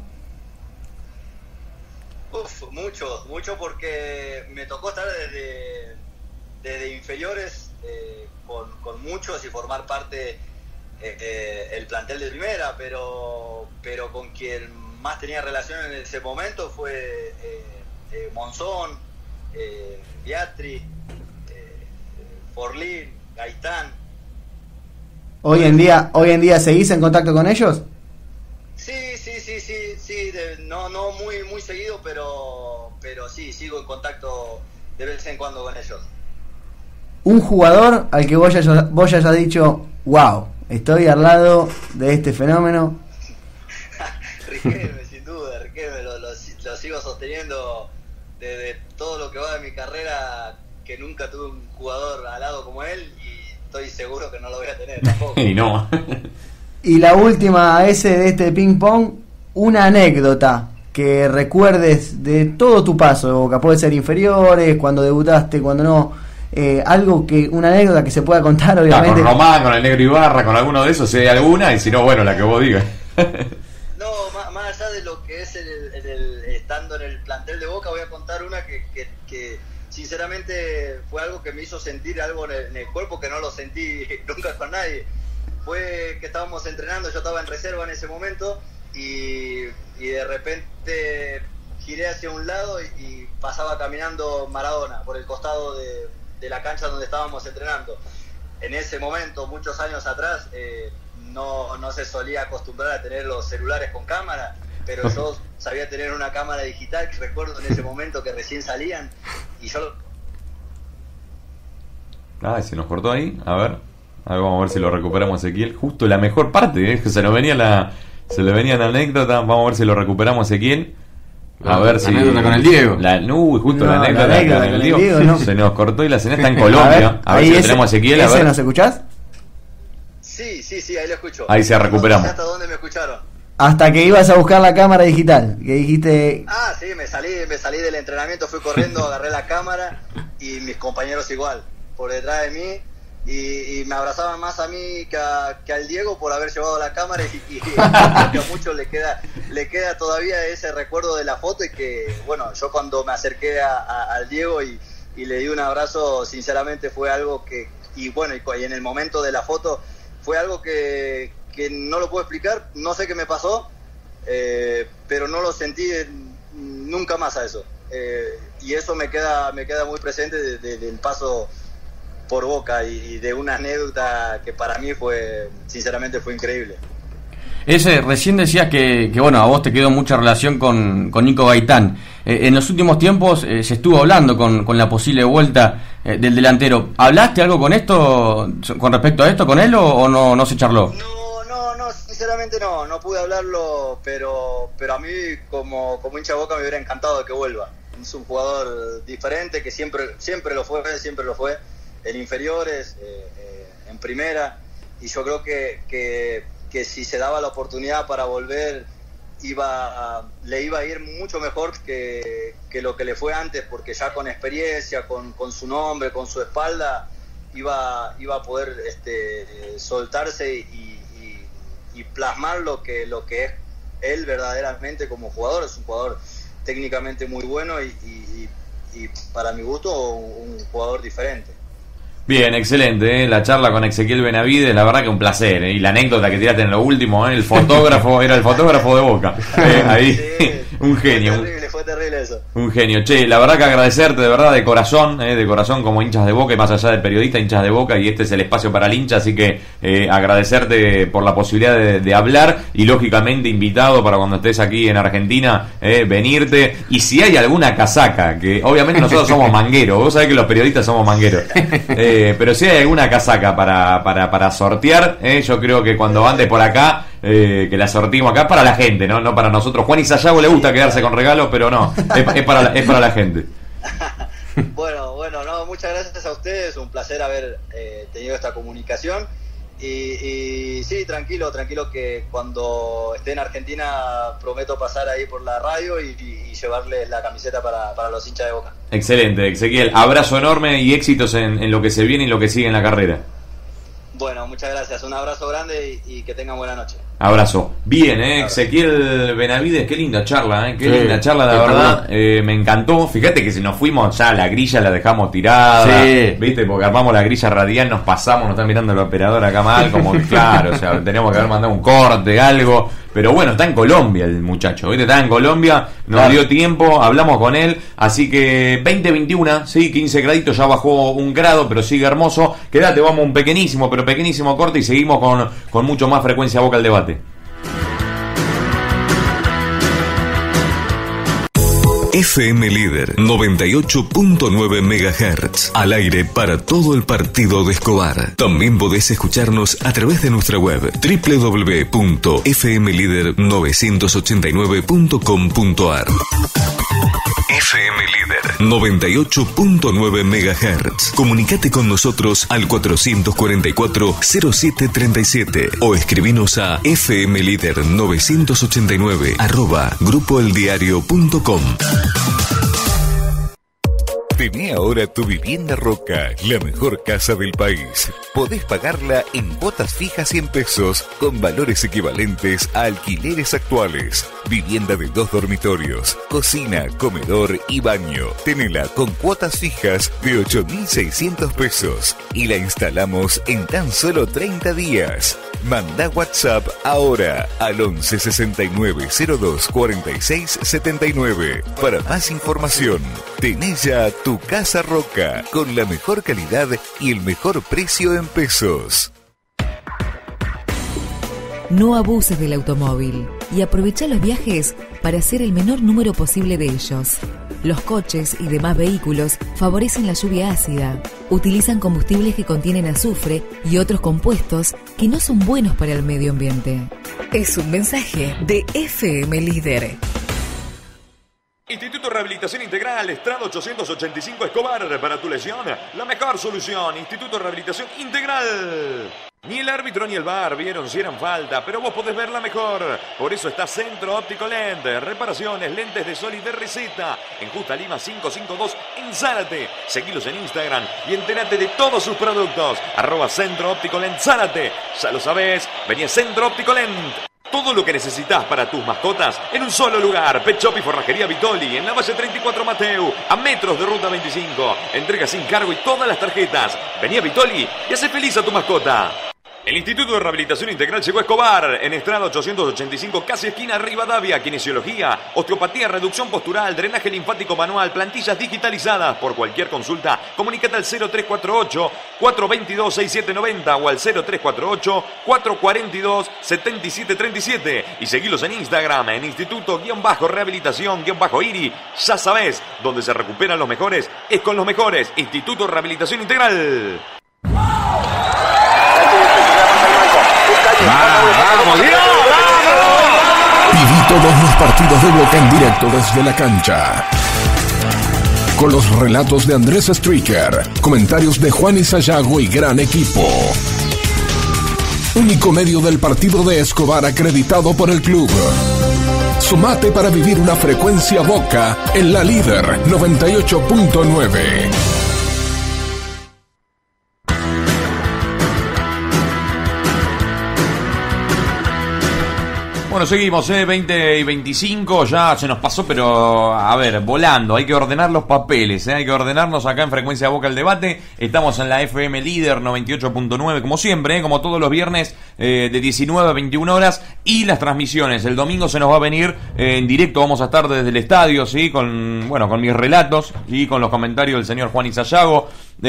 Mucho, porque me tocó estar desde inferiores con muchos y formar parte el plantel de primera, pero con quien más tenía relación en ese momento fue Monzón, Viatri, Forlín, Gaitán. Hoy en día seguís en contacto con ellos. Sí, no muy seguido, pero sí, sigo en contacto de vez en cuando con ellos. Un jugador al que vos ya hayas dicho, wow, estoy al lado de este fenómeno. Riquelme, sin duda, Riquelme, lo sigo sosteniendo desde todo lo que va de mi carrera, que nunca tuve un jugador al lado como él, y estoy seguro que no lo voy a tener tampoco. Y no. Y la última, de este ping pong, una anécdota que recuerdes de todo tu paso de Boca. Puede ser inferiores, cuando debutaste, cuando no, una anécdota que se pueda contar, obviamente. Con Román, con el Negro Ibarra, con alguno de esos, si hay alguna, y si no, bueno, la que vos digas. No, más allá de lo que es estando en el plantel de Boca, voy a contar una que sinceramente fue algo que me hizo sentir algo en el cuerpo que no lo sentí nunca con nadie. Fue que estábamos entrenando, yo estaba en reserva en ese momento, y de repente giré hacia un lado y pasaba caminando Maradona por el costado de la cancha donde estábamos entrenando. En ese momento, muchos años atrás, no se solía acostumbrar a tener los celulares con cámara, pero yo sabía tener una cámara digital, que recuerdo en ese momento que recién salían, y yo... Se nos cortó ahí, a ver, vamos a ver si lo recuperamos, Ezequiel. Justo la mejor parte, que se le venía la anécdota. Vamos a ver si lo recuperamos, Ezequiel. A ver si... La anécdota con el Diego. Justo la anécdota con el Diego. No. Se nos cortó y la cena está en Colombia. A ver si lo tenemos, Ezequiel. A ver. ¿Nos escuchás? Sí, ahí lo escucho. Ahí se recuperamos. ¿Hasta dónde me escucharon? Hasta que ibas a buscar la cámara digital, que dijiste... Sí, me salí del entrenamiento, fui corriendo, agarré la cámara, y mis compañeros igual, por detrás de mí, y me abrazaban más a mí que al Diego por haber llevado la cámara, y que a muchos le queda todavía ese recuerdo de la foto, y que, bueno, yo cuando me acerqué al Diego y le di un abrazo, sinceramente fue algo que, y en el momento de la foto, fue algo que no lo puedo explicar, no sé qué me pasó, pero no lo sentí nunca más a eso, y eso me queda muy presente del paso por Boca, y de una anécdota que para mí sinceramente fue increíble. Recién decías que bueno, a vos te quedó mucha relación con Nico Gaitán. En los últimos tiempos se estuvo hablando con la posible vuelta del delantero. ¿Hablaste algo con respecto a esto con él, o no se charló? No, sinceramente no pude hablarlo, pero a mí como hincha de Boca me hubiera encantado que vuelva. Es un jugador diferente, que siempre lo fue en inferiores, en primera, yo creo que si se daba la oportunidad para volver, le iba a ir mucho mejor que lo que le fue antes, porque ya con experiencia, con su nombre, con su espalda, iba a poder soltarse y plasmar lo que es él verdaderamente como jugador. Es un jugador técnicamente muy bueno y para mi gusto un jugador diferente. Bien, excelente, la charla con Ezequiel Benavides, la verdad que un placer, y la anécdota que tiraste en lo último, el fotógrafo, era el fotógrafo de Boca, ahí, Sí, un genio. Fue terrible eso. Un genio. Che, la verdad que agradecerte de verdad de corazón como hinchas de Boca, y más allá del periodista, hinchas de Boca, y este es el espacio para el hincha, así que agradecerte por la posibilidad de hablar, y lógicamente invitado para cuando estés aquí en Argentina, venirte, y si hay alguna casaca, que obviamente nosotros somos mangueros, vos sabés que los periodistas somos mangueros, pero si hay alguna casaca para sortear, yo creo que cuando andes por acá, que la sortimos acá para la gente, no para nosotros. Juan y Sayago le gusta quedarse con regalos, pero no, es para la gente. Bueno, no, muchas gracias a ustedes, un placer haber tenido esta comunicación, y sí, tranquilo que cuando esté en Argentina prometo pasar ahí por la radio y llevarles la camiseta para los hinchas de Boca. Excelente, Ezequiel, abrazo enorme y éxitos en lo que se viene y lo que sigue en la carrera. Bueno, muchas gracias, un abrazo grande y que tengan buena noche. Abrazo. Bien, Ezequiel Benavides, qué linda charla, qué linda charla, la verdad, me encantó. Fíjate que si nos fuimos ya, la grilla la dejamos tirada, viste, porque armamos la grilla radial, nos pasamos, nos está mirando el operador acá mal, como que claro, o sea, teníamos que haber mandado un corte, algo, pero bueno, está en Colombia el muchacho, viste, está en Colombia, nos dio tiempo, hablamos con él, así que 20-21, sí, 15 graditos, ya bajó 1 grado, pero sigue hermoso. Quédate, vamos a un pequeñísimo corte y seguimos con mucho más frecuencia Boca al debate. FM Líder 98.9 MHz, al aire para todo el partido de Escobar. También podés escucharnos a través de nuestra web www.fmlider989.com.ar. FM Líder 98.9 MHz. Comunicate con nosotros al 444-0737 o escribinos a fmlider989@grupoeldiario.com. Tené ahora tu vivienda Roca, la mejor casa del país. Podés pagarla en cuotas fijas y en pesos, con valores equivalentes a alquileres actuales. Vivienda de 2 dormitorios, cocina, comedor y baño. Tenela con cuotas fijas de 8.600 pesos y la instalamos en tan solo 30 días. Manda WhatsApp ahora al 11 69 02 46 79 para más información. Tenés ya tu casa Roca con la mejor calidad y el mejor precio en pesos. No abuses del automóvil y aprovecha los viajes para hacer el menor número posible de ellos. Los coches y demás vehículos favorecen la lluvia ácida, utilizan combustibles que contienen azufre y otros compuestos que no son buenos para el medio ambiente. Es un mensaje de FM Líder. Instituto Rehabilitación Integral, Estrada 885 Escobar, para tu lesión, la mejor solución. Instituto Rehabilitación Integral. Ni el árbitro ni el VAR vieron si eran falta, pero vos podés verla mejor. Por eso está Centro Óptico Lent. Reparaciones, lentes de sol y de receta. En Justa Lima 552 en Zárate. Seguilos en Instagram y entérate de todos sus productos. @Centro Óptico Lent Zárate. Ya lo sabés, vení a Centro Óptico Lent. Todo lo que necesitas para tus mascotas en un solo lugar. Pet Shop y Forrajería Vitoli en la Valle 34 Mateu, a metros de Ruta 25. Entrega sin cargo y todas las tarjetas. Vení a Vitoli y hace feliz a tu mascota. El Instituto de Rehabilitación Integral llegó a Escobar, en Estrada 885, casi esquina Rivadavia. Kinesiología, osteopatía, reducción postural, drenaje linfático manual, plantillas digitalizadas. Por cualquier consulta, comunícate al 0348-422-6790 o al 0348-442-7737 y seguilos en Instagram, en Instituto-Rehabilitación-IRI. Ya sabés, donde se recuperan los mejores es con los mejores. Instituto de Rehabilitación Integral. ¡Vamos, Dios! ¡Vamos! Viví todos los partidos de Boca en directo desde la cancha. Con los relatos de Andrés Stricker, comentarios de Juan y Sayago y gran equipo. único medio del partido de Escobar acreditado por el club. Sumate para vivir una frecuencia Boca en la líder 98.9. Bueno, seguimos, 20 y 25, ya se nos pasó, pero a ver, volando, hay que ordenar los papeles, hay que ordenarnos acá en Frecuencia Boca el debate. Estamos en la FM Líder 98.9, como siempre, como todos los viernes, de 19 a 21 horas, y las transmisiones. El domingo se nos va a venir en directo, vamos a estar desde el estadio, ¿sí? Con mis relatos y con los comentarios del señor Juan Isayago.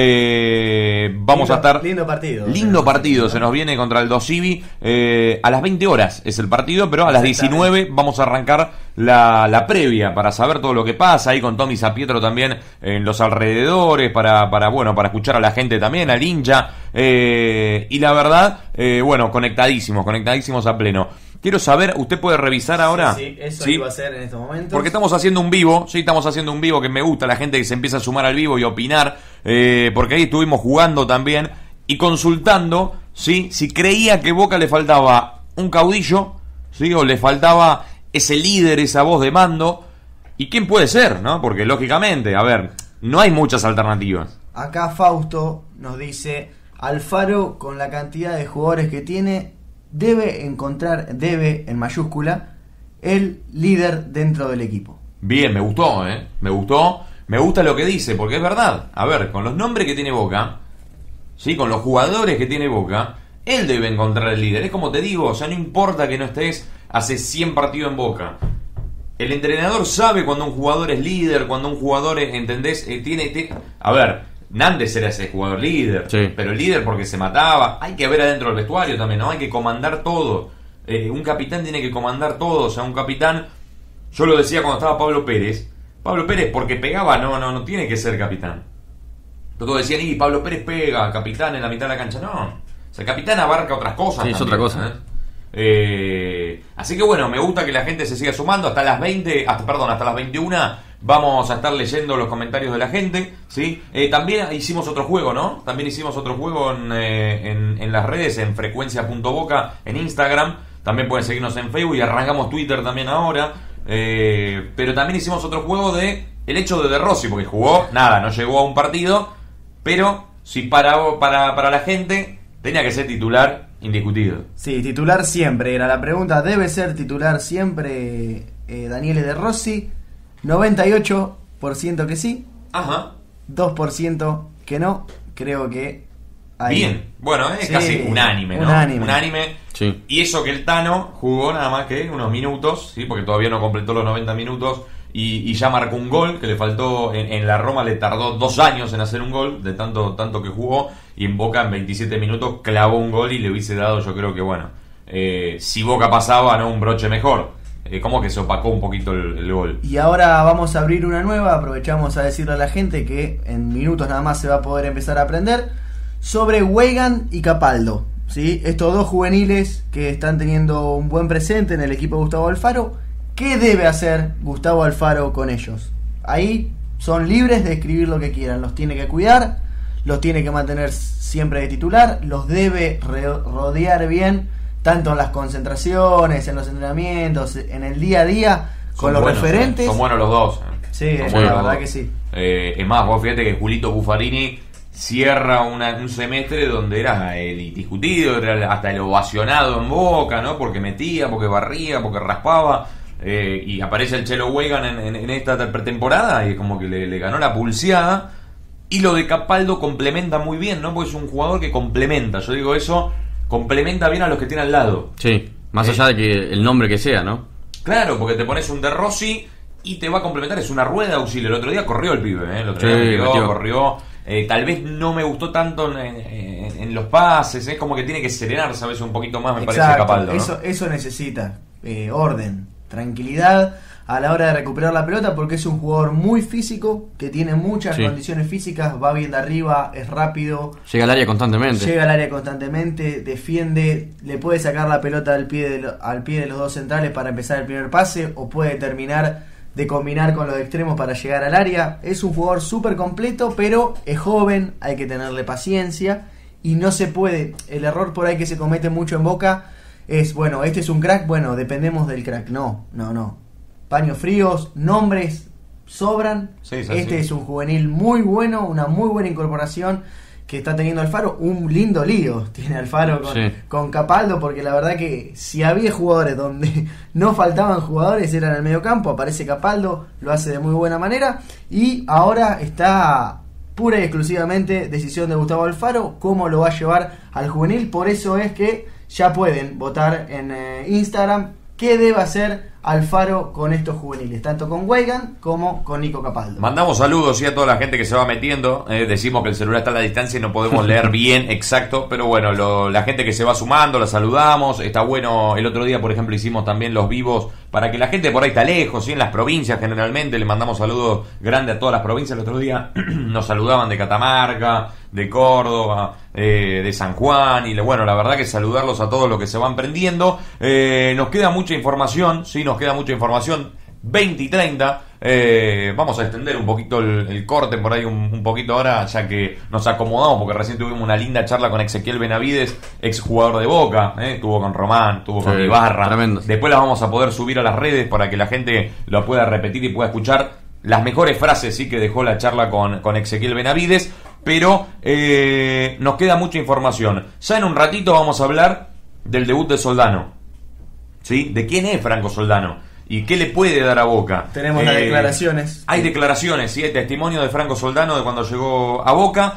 Vamos a estar... Lindo partido, se nos viene contra el Dosivi, a las 20 horas es el partido, pero a las 19 vamos a arrancar la previa para saber todo lo que pasa, ahí con Tommy Zapietro también en los alrededores, para escuchar a la gente también, al hincha, y la verdad, conectadísimos a pleno. Quiero saber, ¿usted puede revisar ahora? Sí, eso iba a hacer en estos momentos. Porque estamos haciendo un vivo, que me gusta, la gente que se empieza a sumar al vivo y opinar, porque ahí estuvimos jugando también y consultando, ¿sí? Si creía que Boca le faltaba un caudillo, ¿sí? O le faltaba ese líder, esa voz de mando, y quién puede ser, ¿no? Porque lógicamente, a ver, no hay muchas alternativas. Acá Fausto nos dice, Alfaro con la cantidad de jugadores que tiene debe en mayúscula, el líder dentro del equipo. Bien, me gustó, me gusta lo que dice, porque es verdad. A ver, con los nombres que tiene Boca, ¿sí? Con los jugadores que tiene Boca, él debe encontrar el líder. Es como te digo, o sea, no importa que no estés hace 100 partidos en Boca. El entrenador sabe cuando un jugador es líder, cuando un jugador, ¿entendés? A ver, Nández era ese jugador líder, sí, pero líder porque se mataba. Hay que ver adentro del vestuario también, ¿no? Hay que comandar todo. Un capitán tiene que comandar todo. O sea, un capitán, yo lo decía cuando estaba Pablo Pérez, porque pegaba, no tiene que ser capitán. Todos decían, y Pablo Pérez pega, capitán en la mitad de la cancha. No, o sea, el capitán abarca otras cosas. Sí, también, es otra cosa. Así que bueno, me gusta que la gente se siga sumando. Hasta las 21 vamos a estar leyendo los comentarios de la gente, ¿sí? También hicimos otro juego, ¿no? También hicimos otro juego en las redes, en frecuencia.boca, en Instagram. También pueden seguirnos en Facebook y arrancamos Twitter también ahora. Pero también hicimos otro juego de el hecho de Rossi, porque jugó, no llegó a un partido, pero si para la gente tenía que ser titular indiscutido. Sí, titular siempre era la pregunta. ¿Debe ser titular siempre Daniele De Rossi? 98% que sí. Ajá. 2% que no. Creo que hay... Bien, bueno, es casi unánime, ¿no? Unánime. Sí. Y eso que el Tano jugó nada más que unos minutos, ¿sí? Porque todavía no completó los 90 minutos y ya marcó un gol que le faltó. En la Roma le tardó 2 años en hacer un gol, de tanto que jugó, y en Boca en 27 minutos clavó un gol y le hubiese dado, yo creo que si Boca pasaba, ¿no? Un broche mejor. Como que se opacó un poquito el gol. Y ahora vamos a abrir una nueva. Aprovechamos a decirle a la gente que en minutos nada más se va a poder empezar a aprender sobre Weigand y Capaldo, ¿sí? Estos dos juveniles que están teniendo un buen presente en el equipo de Gustavo Alfaro. ¿Qué debe hacer Gustavo Alfaro con ellos? Ahí son libres de escribir lo que quieran. Los tiene que cuidar, los tiene que mantener siempre de titular, los debe rodear bien, tanto en las concentraciones, en los entrenamientos, en el día a día, con los referentes. Son buenos los dos. Sí, la verdad que sí. Es más, vos fíjate que Julito Buffarini cierra un semestre donde era el indiscutido, era hasta el ovacionado en Boca, ¿no? Porque metía, porque barría, porque raspaba. Y aparece el Chelo Weigand en esta pretemporada y como que le ganó la pulseada. Y lo de Capaldo complementa muy bien, ¿no? Porque es un jugador que complementa. Yo digo eso, complementa bien a los que tiene al lado. Sí, más allá de que el nombre que sea, ¿no? Claro, porque te pones un De Rossi y te va a complementar. Es una rueda de auxilio. El otro día corrió el pibe, El otro día corrió. Tal vez no me gustó tanto en los pases. Es como que tiene que serenarse a veces un poquito más, me parece, Capaldo, ¿no? Eso necesita orden, tranquilidad a la hora de recuperar la pelota, porque es un jugador muy físico, que tiene muchas condiciones físicas, va bien de arriba, es rápido, llega al área constantemente, defiende, le puede sacar la pelota al pie de los dos centrales para empezar el primer pase, o puede terminar de combinar con los extremos para llegar al área. Es un jugador súper completo, pero es joven, hay que tenerle paciencia, y no se puede. El error por ahí que se comete mucho en Boca es, bueno, este es un crack, bueno, dependemos del crack. No. Paños fríos, nombres sobran. Sí, este es un juvenil muy bueno, una muy buena incorporación que está teniendo Alfaro. Un lindo lío tiene Alfaro con Capaldo, porque la verdad que si había jugadores donde no faltaban jugadores era en el medio campo. Aparece Capaldo, lo hace de muy buena manera, y ahora está pura y exclusivamente decisión de Gustavo Alfaro cómo lo va a llevar al juvenil. Por eso es que ya pueden votar en Instagram qué debe hacer Alfaro con estos juveniles, tanto con Weigand como con Nico Capaldo. Mandamos saludos a toda la gente que se va metiendo. Decimos que el celular está a la distancia y no podemos leer bien exacto, pero bueno, la gente que se va sumando, la saludamos. Está bueno. El otro día, por ejemplo, hicimos también los vivos para que la gente por ahí está lejos, ¿sí? En las provincias generalmente. Le mandamos saludos grandes a todas las provincias. El otro día nos saludaban de Catamarca, de Córdoba, de San Juan, y bueno, la verdad que saludarlos a todos los que se van prendiendo. Nos queda mucha información, sí, nos queda mucha información. 20 y 30. Vamos a extender un poquito el corte por ahí un poquito ahora, ya que nos acomodamos, porque recién tuvimos una linda charla con Ezequiel Benavides, ex jugador de Boca. Estuvo con Román, estuvo con Ibarra. Tremendo. Después las vamos a poder subir a las redes para que la gente lo pueda repetir y pueda escuchar las mejores frases, sí, que dejó la charla con Ezequiel Benavides. Pero nos queda mucha información. Ya en un ratito vamos a hablar del debut de Soldano, ¿sí? ¿De quién es Franco Soldano? ¿Y qué le puede dar a Boca? Tenemos las declaraciones. Hay declaraciones, ¿sí? Hay testimonio de Franco Soldano de cuando llegó a Boca.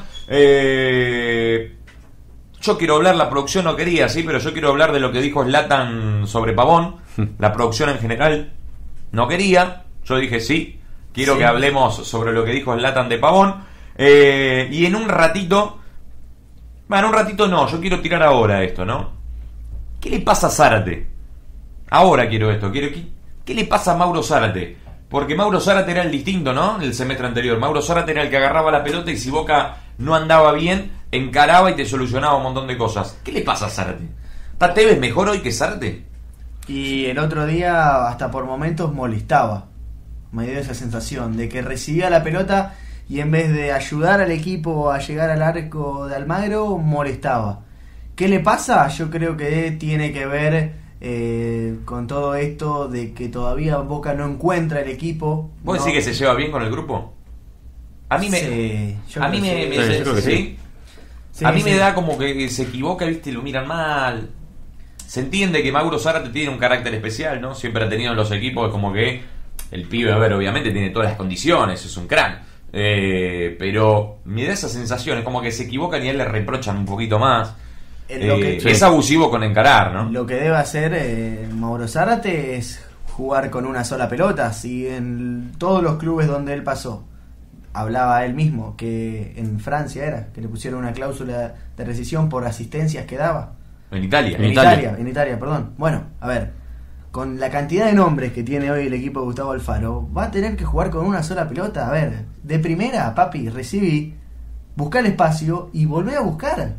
Yo quiero hablar, la producción no quería, ¿sí? Pero yo quiero hablar de lo que dijo Zlatan sobre Pavón. La producción en general no quería. Yo dije sí, quiero que hablemos sobre lo que dijo Zlatan de Pavón. Y en un ratito... Bueno, un ratito no, yo quiero tirar ahora esto, ¿no? ¿Qué le pasa a Zárate? Ahora quiero esto, ¿qué le pasa a Mauro Zárate? Porque Mauro Zárate era el distinto, ¿no? El semestre anterior. Mauro Zárate era el que agarraba la pelota y si Boca no andaba bien, encaraba y te solucionaba un montón de cosas. ¿Qué le pasa a Zárate? ¿Está Tevez mejor hoy que Zárate? Y el otro día hasta por momentos molestaba. Me dio esa sensación de que recibía la pelota y en vez de ayudar al equipo a llegar al arco de Almagro, molestaba. ¿Qué le pasa? Yo creo que tiene que ver con todo esto de que todavía Boca no encuentra el equipo. ¿Vos decís que se lleva bien con el grupo? A mí me... me da como que se equivoca, ¿viste? Lo miran mal. Se entiende que Mauro Zárate tiene un carácter especial, ¿no? Siempre ha tenido en los equipos como que el pibe, a ver, obviamente tiene todas las condiciones, es un crack. Pero me da esa sensación, es como que se equivocan y a él le reprochan un poquito más. Es abusivo con encarar, ¿no? Lo que debe hacer Mauro Zárate es jugar con una sola pelota. Si en todos los clubes donde él pasó, hablaba él mismo que en Francia era, que le pusieron una cláusula de rescisión por asistencias que daba. En Italia. En Italia, perdón. Bueno, a ver, con la cantidad de nombres que tiene hoy el equipo de Gustavo Alfaro, va a tener que jugar con una sola pelota. A ver, de primera, papi, recibí, buscar el espacio y volver a buscar.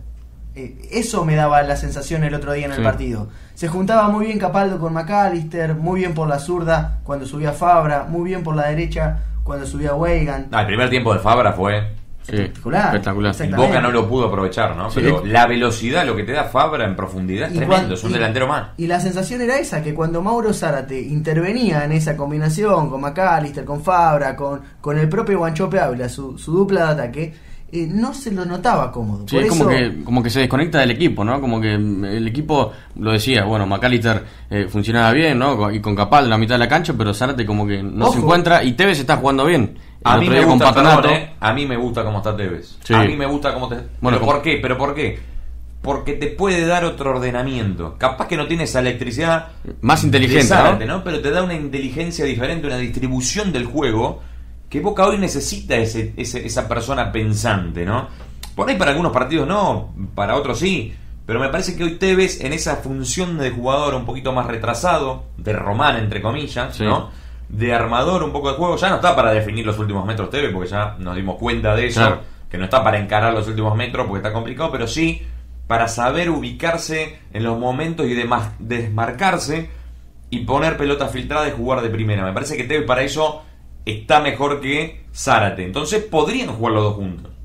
Eso me daba la sensación el otro día en el partido. Se juntaba muy bien Capaldo con McAllister, muy bien por la zurda cuando subía Fabra, muy bien por la derecha cuando subía Weigand. El primer tiempo de Fabra fue espectacular. El Boca no lo pudo aprovechar, ¿no? Sí. Pero la velocidad, lo que te da Fabra en profundidad es tremendo, es un delantero más. Y la sensación era esa, que cuando Mauro Zárate intervenía en esa combinación con McAllister, con Fabra, con el propio Guanchope Ávila, su dupla de ataque, no se lo notaba cómodo. Sí, por es eso, como que se desconecta del equipo, ¿no? Como que el equipo, lo decía, bueno, McAllister funcionaba bien, ¿no? Y con Capaldo en la mitad de la cancha, pero Zárate como que no se encuentra, y Tevez está jugando bien. A mí me gusta, a mí me gusta cómo está Tevez. Sí. A mí me gusta cómo te... Bueno, ¿Pero por qué? Porque te puede dar otro ordenamiento. Capaz que no tiene esa electricidad más inteligente, Zárate, ¿no? Pero te da una inteligencia diferente, una distribución del juego que Boca hoy necesita esa persona pensante, ¿no? Por ahí para algunos partidos no, para otros sí, pero me parece que hoy Tevez en esa función de jugador un poquito más retrasado, de Román entre comillas, ¿no? De armador un poco de juego, ya no está para definir los últimos metros Tevez, porque ya nos dimos cuenta de eso, que no está para encarar los últimos metros porque está complicado, pero sí para saber ubicarse en los momentos y desmarcarse y poner pelota filtrada y jugar de primera. Me parece que Tevez para eso está mejor que Zárate. Entonces podrían jugar los dos juntos.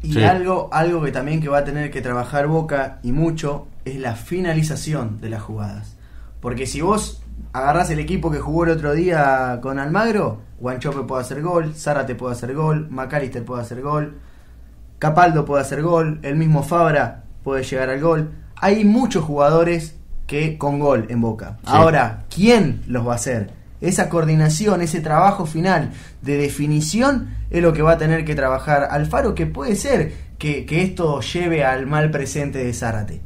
Y Sí. algo que también que va a tener que trabajar Boca y mucho es la finalización de las jugadas. Porque si vos agarrás el equipo que jugó el otro día con Almagro, Wanchope puede hacer gol, Zárate puede hacer gol, McAllister puede hacer gol, Capaldo puede hacer gol, el mismo Fabra puede llegar al gol. Hay muchos jugadores que con gol en Boca. Sí. Ahora, ¿quién los va a hacer? Esa coordinación, ese trabajo final de definición es lo que va a tener que trabajar Alfaro, que puede ser que esto lleve al mal presente de Zárate.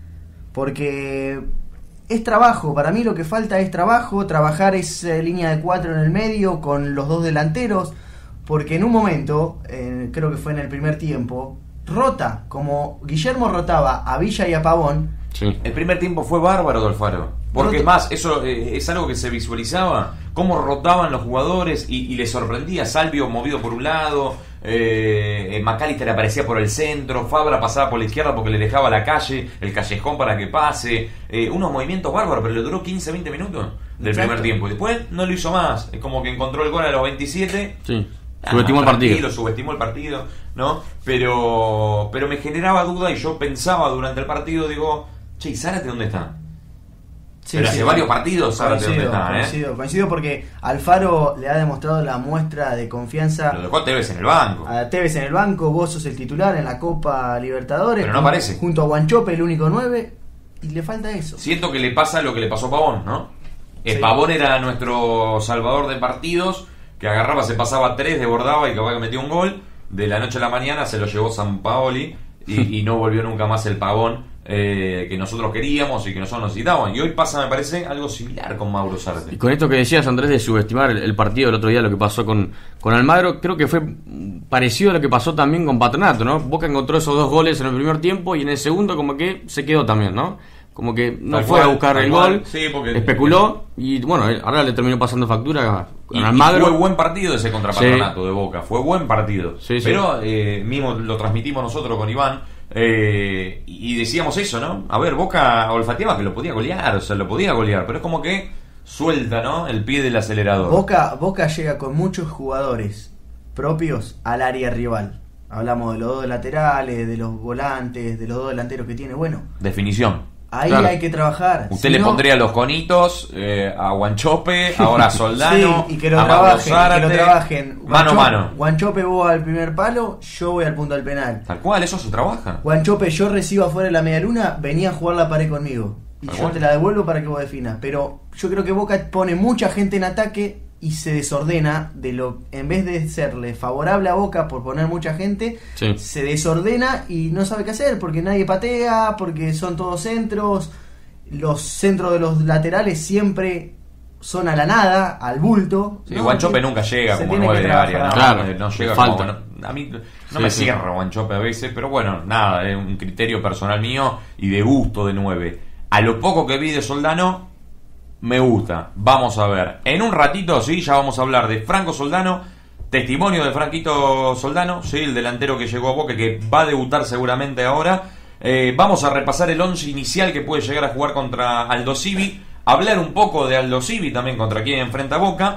Porque es trabajo, para mí lo que falta es trabajo, trabajar esa línea de 4 en el medio con los dos delanteros, porque en un momento, creo que fue en el primer tiempo, rota, como Guillermo rotaba a Villa y a Pavón. Sí. El primer tiempo fue bárbaro de Alfaro. Porque es más, eso es algo que se visualizaba, cómo rotaban los jugadores y les sorprendía. Salvio movido por un lado, McAllister aparecía por el centro, Fabra pasaba por la izquierda porque le dejaba la calle, el callejón para que pase. Unos movimientos bárbaros, pero le duró 15-20 minutos del Exacto. primer tiempo. Y después no lo hizo más. Es como que encontró el gol a los 27. Sí. Subestimó el partido. Subestimó el partido, ¿no? Pero me generaba duda y yo pensaba durante el partido, digo, che, ¿y Zárate dónde está? Sí, Pero sí, hace varios partidos Zárate dónde está, coincido porque Alfaro le ha demostrado la muestra de confianza. Lo dejó a Tevez en el banco. A Tevez en el banco, vos sos el titular en la Copa Libertadores. Pero no aparece. Junto a Wanchope, el único 9, y le falta eso. Siento que le pasa lo que le pasó a Pavón, ¿no? Sí. Pavón era nuestro salvador de partidos, que agarraba, se pasaba 3, desbordaba y capaz que metía un gol. De la noche a la mañana se lo llevó Sampaoli y no volvió nunca más el Pavón que nosotros queríamos y que nosotros necesitábamos. Y hoy pasa, me parece, algo similar con Mauro Zárate. Y con esto que decías, Andrés, de subestimar el partido del otro día, lo que pasó con Almagro, creo que fue parecido a lo que pasó también con Patronato, ¿no? Boca encontró esos 2 goles en el primer tiempo y en el segundo como que se quedó también, ¿no? Como que no Tal fue cual, a buscar tal el cual. gol, Sí, porque especuló y bueno, ahora le terminó pasando factura con Y Almagro. fue buen partido ese contra Patronato de Boca, fue buen partido. Sí, sí. Pero mismo lo transmitimos nosotros con Iván y decíamos eso, ¿no? A ver, Boca olfateaba que lo podía golear, o sea, lo podía golear, pero es como que suelta, ¿no? El pie del acelerador. Boca llega con muchos jugadores propios al área rival. Hablamos de los 2 laterales, de los volantes, de los 2 delanteros que tiene. Bueno, Definición. ahí Claro. hay que trabajar. Usted Si le no- pondría los conitos a Wanchope, ahora a Soldano, Sí, y que lo a Mauro trabajen, Zárate, que lo trabajen. mano a mano. Wanchope vos al primer palo, yo voy al punto del penal. Tal cual, eso se trabaja. Wanchope, yo recibo afuera de la media luna, venía a jugar la pared conmigo. Y Tal yo cual. te la devuelvo para que vos definas. Pero yo creo que Boca pone mucha gente en ataque y se desordena en vez de serle favorable a Boca por poner mucha gente, Sí. se desordena y no sabe qué hacer porque nadie patea, porque son todos centros. Los centros de los laterales siempre son a la nada, al bulto. Sí, ¿no? Wanchope Que nunca llega se como tiene 9 que de área, ¿no? trabajar. Claro, No llega falta. como... a mí no Sí, me sí. cierra Wanchope a veces, pero bueno, nada, es un criterio personal mío y de gusto de 9. A lo poco que vi de Soldano, me gusta. Vamos a ver. En un ratito, sí, ya vamos a hablar de Franco Soldano, testimonio de Franquito Soldano, sí, el delantero que llegó a Boca, que va a debutar seguramente ahora. Vamos a repasar el 11 inicial que puede llegar a jugar contra Aldo Civi, hablar un poco de Aldo Civi también contra quien enfrenta a Boca.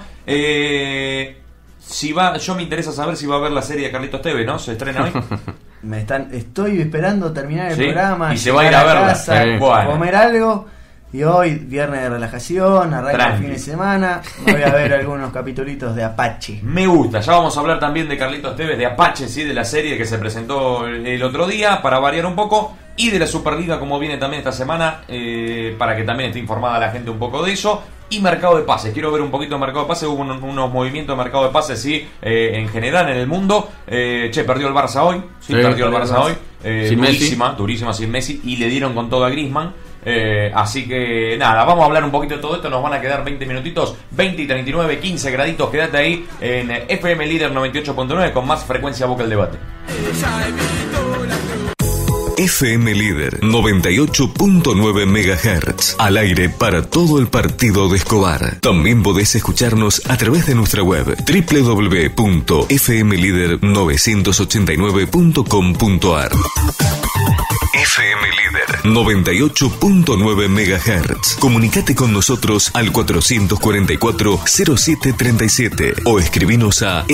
Yo me interesa saber si va a ver la serie de Carlitos Tevez, ¿no? Se estrena hoy. Estoy esperando terminar el Sí, programa, y se va a ir llegar a verla. casa, Sí. Bueno. comer algo. Y hoy, viernes de relajación, arranca el Tranqui. fin de semana. Me voy a ver algunos capitulitos de Apache. Me gusta, ya vamos a hablar también de Carlitos Tevez, de Apache, sí, de la serie que se presentó el otro día, para variar un poco, y de la Superliga como viene también esta semana, para que también esté informada la gente un poco de eso, y mercado de pases. Quiero ver un poquito de mercado de pases, hubo unos movimientos de mercado de pases, sí, en general en el mundo. Perdió el Barça hoy, sí, Sí, perdió el Barça hoy, Sin durísima sin Messi, y le dieron con todo a Griezmann. Así que nada, vamos a hablar un poquito de todo esto. Nos van a quedar 20 minutitos, 20 y 39, 15 graditos. Quédate ahí en FM Líder 98.9 con más frecuencia Boca el Debate. FM Líder 98.9 MHz. Al aire para todo el partido de Escobar. También podés escucharnos a través de nuestra web www.fmlider989.com.ar. FM Líder 98.9 MHz. Comunicate con nosotros al 444-0737 o escribinos a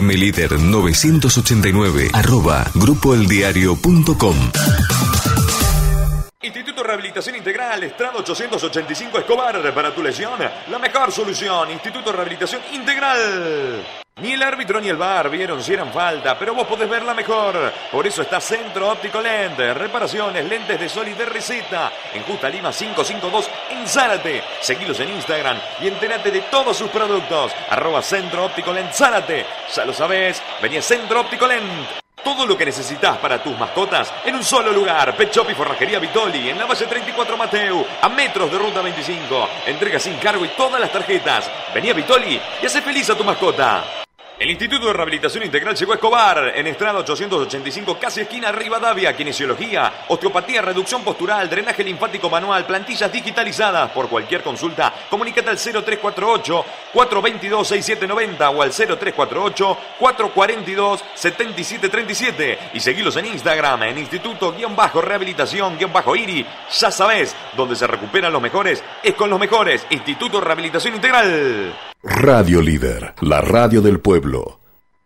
fmlider989@grupoeldiario.com. Instituto de Rehabilitación Integral, Estrada 885 Escobar. Para tu lesión, la mejor solución. Instituto de Rehabilitación Integral. Ni el árbitro ni el VAR vieron si eran falta, pero vos podés verla mejor. Por eso está Centro Óptico Lente. Reparaciones, lentes de sol y de receta. En Justa Lima 552 en Zárate. Seguilos en Instagram y entérate de todos sus productos. @Centro Óptico Lente Zárate. Ya lo sabés, vení a Centro Óptico Lente. Todo lo que necesitas para tus mascotas en un solo lugar. Pet Shop y Forrajería Vitoli en la Valle 34 Mateu, a metros de Ruta 25. Entrega sin cargo y todas las tarjetas. Vení a Vitoli y hace feliz a tu mascota. El Instituto de Rehabilitación Integral llegó a Escobar, en Estrada 885, casi esquina Rivadavia. Kinesiología, osteopatía, reducción postural, drenaje linfático manual, plantillas digitalizadas. Por cualquier consulta, comunícate al 0348-422-6790 o al 0348-442-7737 y seguilos en Instagram, en Instituto-Rehabilitación-IRI. Ya sabés, donde se recuperan los mejores es con los mejores. Instituto de Rehabilitación Integral. Radio Líder, la radio del pueblo.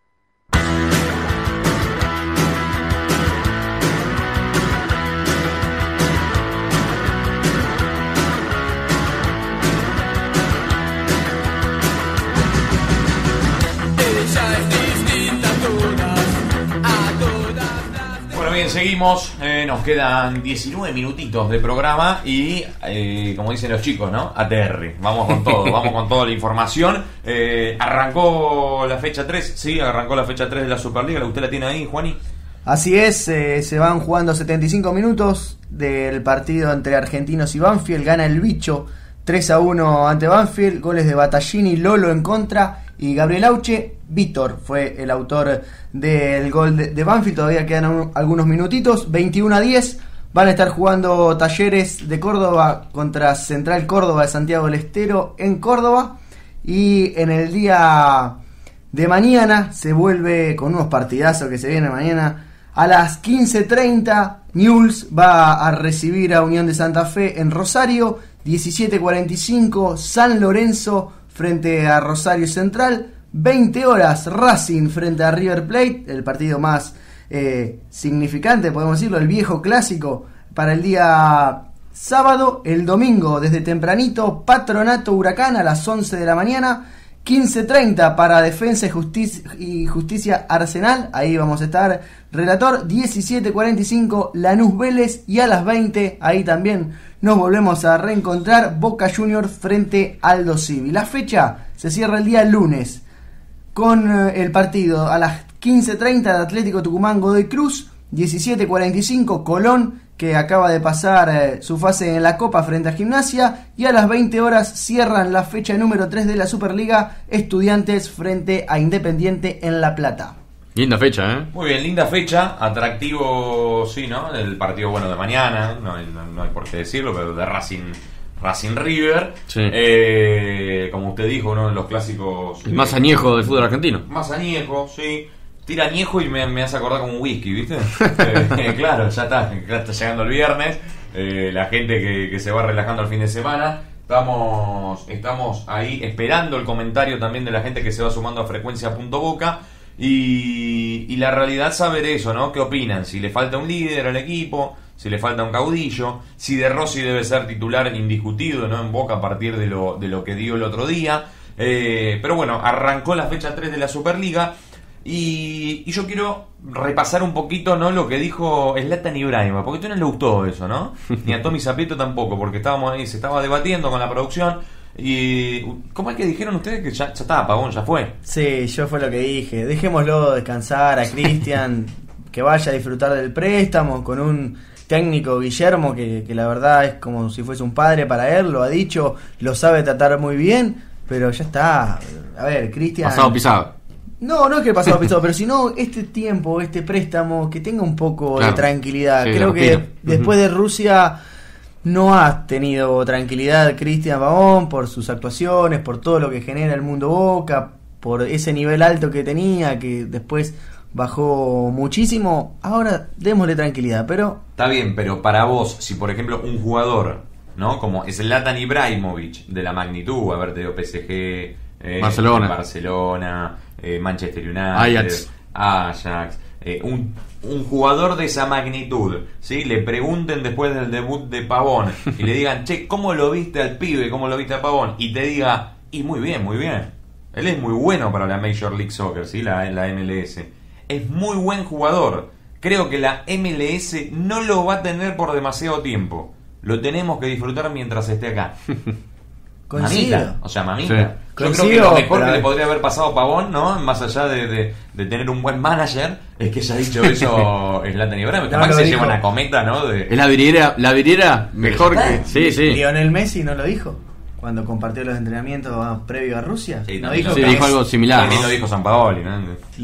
Bueno, bien, seguimos. Nos quedan 19 minutitos de programa y, como dicen los chicos, ¿no? Aterri. Vamos con todo, vamos con toda la información. Arrancó la fecha 3, sí, arrancó la fecha 3 de la Superliga. ¿Usted la tiene ahí, Juani? Así es, se van jugando 75 minutos del partido entre Argentinos y Banfield. Gana el Bicho 3-1 ante Banfield. Goles de Battaglini, Lolo en contra y Gabriel Auche. Víctor fue el autor del gol de Banfield. Todavía quedan algunos minutitos. 21-10. Van a estar jugando Talleres de Córdoba contra Central Córdoba de Santiago del Estero en Córdoba. Y en el día de mañana se vuelve con unos partidazos que se vienen mañana. A las 15:30 Newell's va a recibir a Unión de Santa Fe en Rosario. 17:45 San Lorenzo frente a Rosario Central. 20 horas Racing frente a River Plate, el partido más significante, podemos decirlo, el viejo clásico para el día sábado. El domingo desde tempranito Patronato Huracán a las 11 de la mañana. 15:30 para Defensa y Justicia Arsenal, ahí vamos a estar relator. 17:45 Lanús Vélez y a las 20 ahí también nos volvemos a reencontrar, Boca Juniors frente a Aldo Civi. La fecha se cierra el día lunes con el partido a las 15:30 de Atlético Tucumán Godoy Cruz. 17:45 Colón, que acaba de pasar su fase en la Copa frente a Gimnasia, y a las 20 horas cierran la fecha número 3 de la Superliga, Estudiantes frente a Independiente en La Plata. Linda fecha, ¿eh? Muy bien, linda fecha, atractivo, sí, ¿no? El partido bueno de mañana, no hay por qué decirlo, pero de Racing River, Sí. Como usted dijo, uno de los clásicos... El más añejo del fútbol argentino. Más añejo, sí. Tira añejo y me hace acordar como un whisky, ¿viste? Claro, ya está llegando el viernes, la gente que se va relajando al fin de semana. Estamos ahí esperando el comentario también de la gente que se va sumando a Frecuencia.boca. Y la realidad, saber eso, ¿no? ¿Qué opinan? Si le falta un líder al equipo, si le falta un caudillo, si De Rossi debe ser titular indiscutido, ¿no? En Boca a partir de lo que dio el otro día. Pero bueno, arrancó la fecha 3 de la Superliga. Y yo quiero repasar un poquito, ¿no? Lo que dijo Zlatan Ibrahimović, porque a usted no le gustó eso, ¿no? Ni a Tommy Zapieto tampoco, porque estábamos ahí, se estaba debatiendo con la producción. Y ¿cómo es que dijeron ustedes que ya está, Pavón, ya fue? Sí, yo fue lo que dije. Dejémoslo descansar a Cristian, que vaya a disfrutar del préstamo con un técnico, Guillermo, que la verdad es como si fuese un padre para él, lo ha dicho, lo sabe tratar muy bien, pero ya está. A ver, Cristian... Pasado pisado. No es que pasado pisado, pero si no, este tiempo, este préstamo, que tenga un poco de tranquilidad. Sí, creo que después de Rusia no ha tenido tranquilidad Cristian Pavón por sus actuaciones, por todo lo que genera el mundo Boca, por ese nivel alto que tenía, que después bajó muchísimo. Ahora démosle tranquilidad, pero... Está bien, pero para vos, si por ejemplo un jugador, ¿no? Como Zlatan Ibrahimovic, de la magnitud, haber tenido PSG, Barcelona, Manchester United, Ajax, un jugador de esa magnitud, ¿sí? Le pregunten después del debut de Pavón y le digan, che, ¿cómo lo viste al pibe? ¿Cómo lo viste a Pavón? Y te diga, y muy bien, muy bien. Él es muy bueno para la Major League Soccer, ¿sí? La MLS. Es muy buen jugador. Creo que la MLS no lo va a tener por demasiado tiempo. Lo tenemos que disfrutar mientras esté acá. Coincido. Mamita, o sea, mamita. Sí. Yo Coincido, creo que lo mejor pero... que le podría haber pasado a Pavón, ¿no? Más allá de tener un buen manager, es que haya dicho eso Zlatan Ibrahimovic. Capaz que se lleva una cometa, ¿no? Es la vidriera mejor que... Sí, sí. Lionel Messi no lo dijo cuando compartió los entrenamientos previo a Rusia. Sí, no dijo algo similar. También lo dijo Sampaoli, ¿no?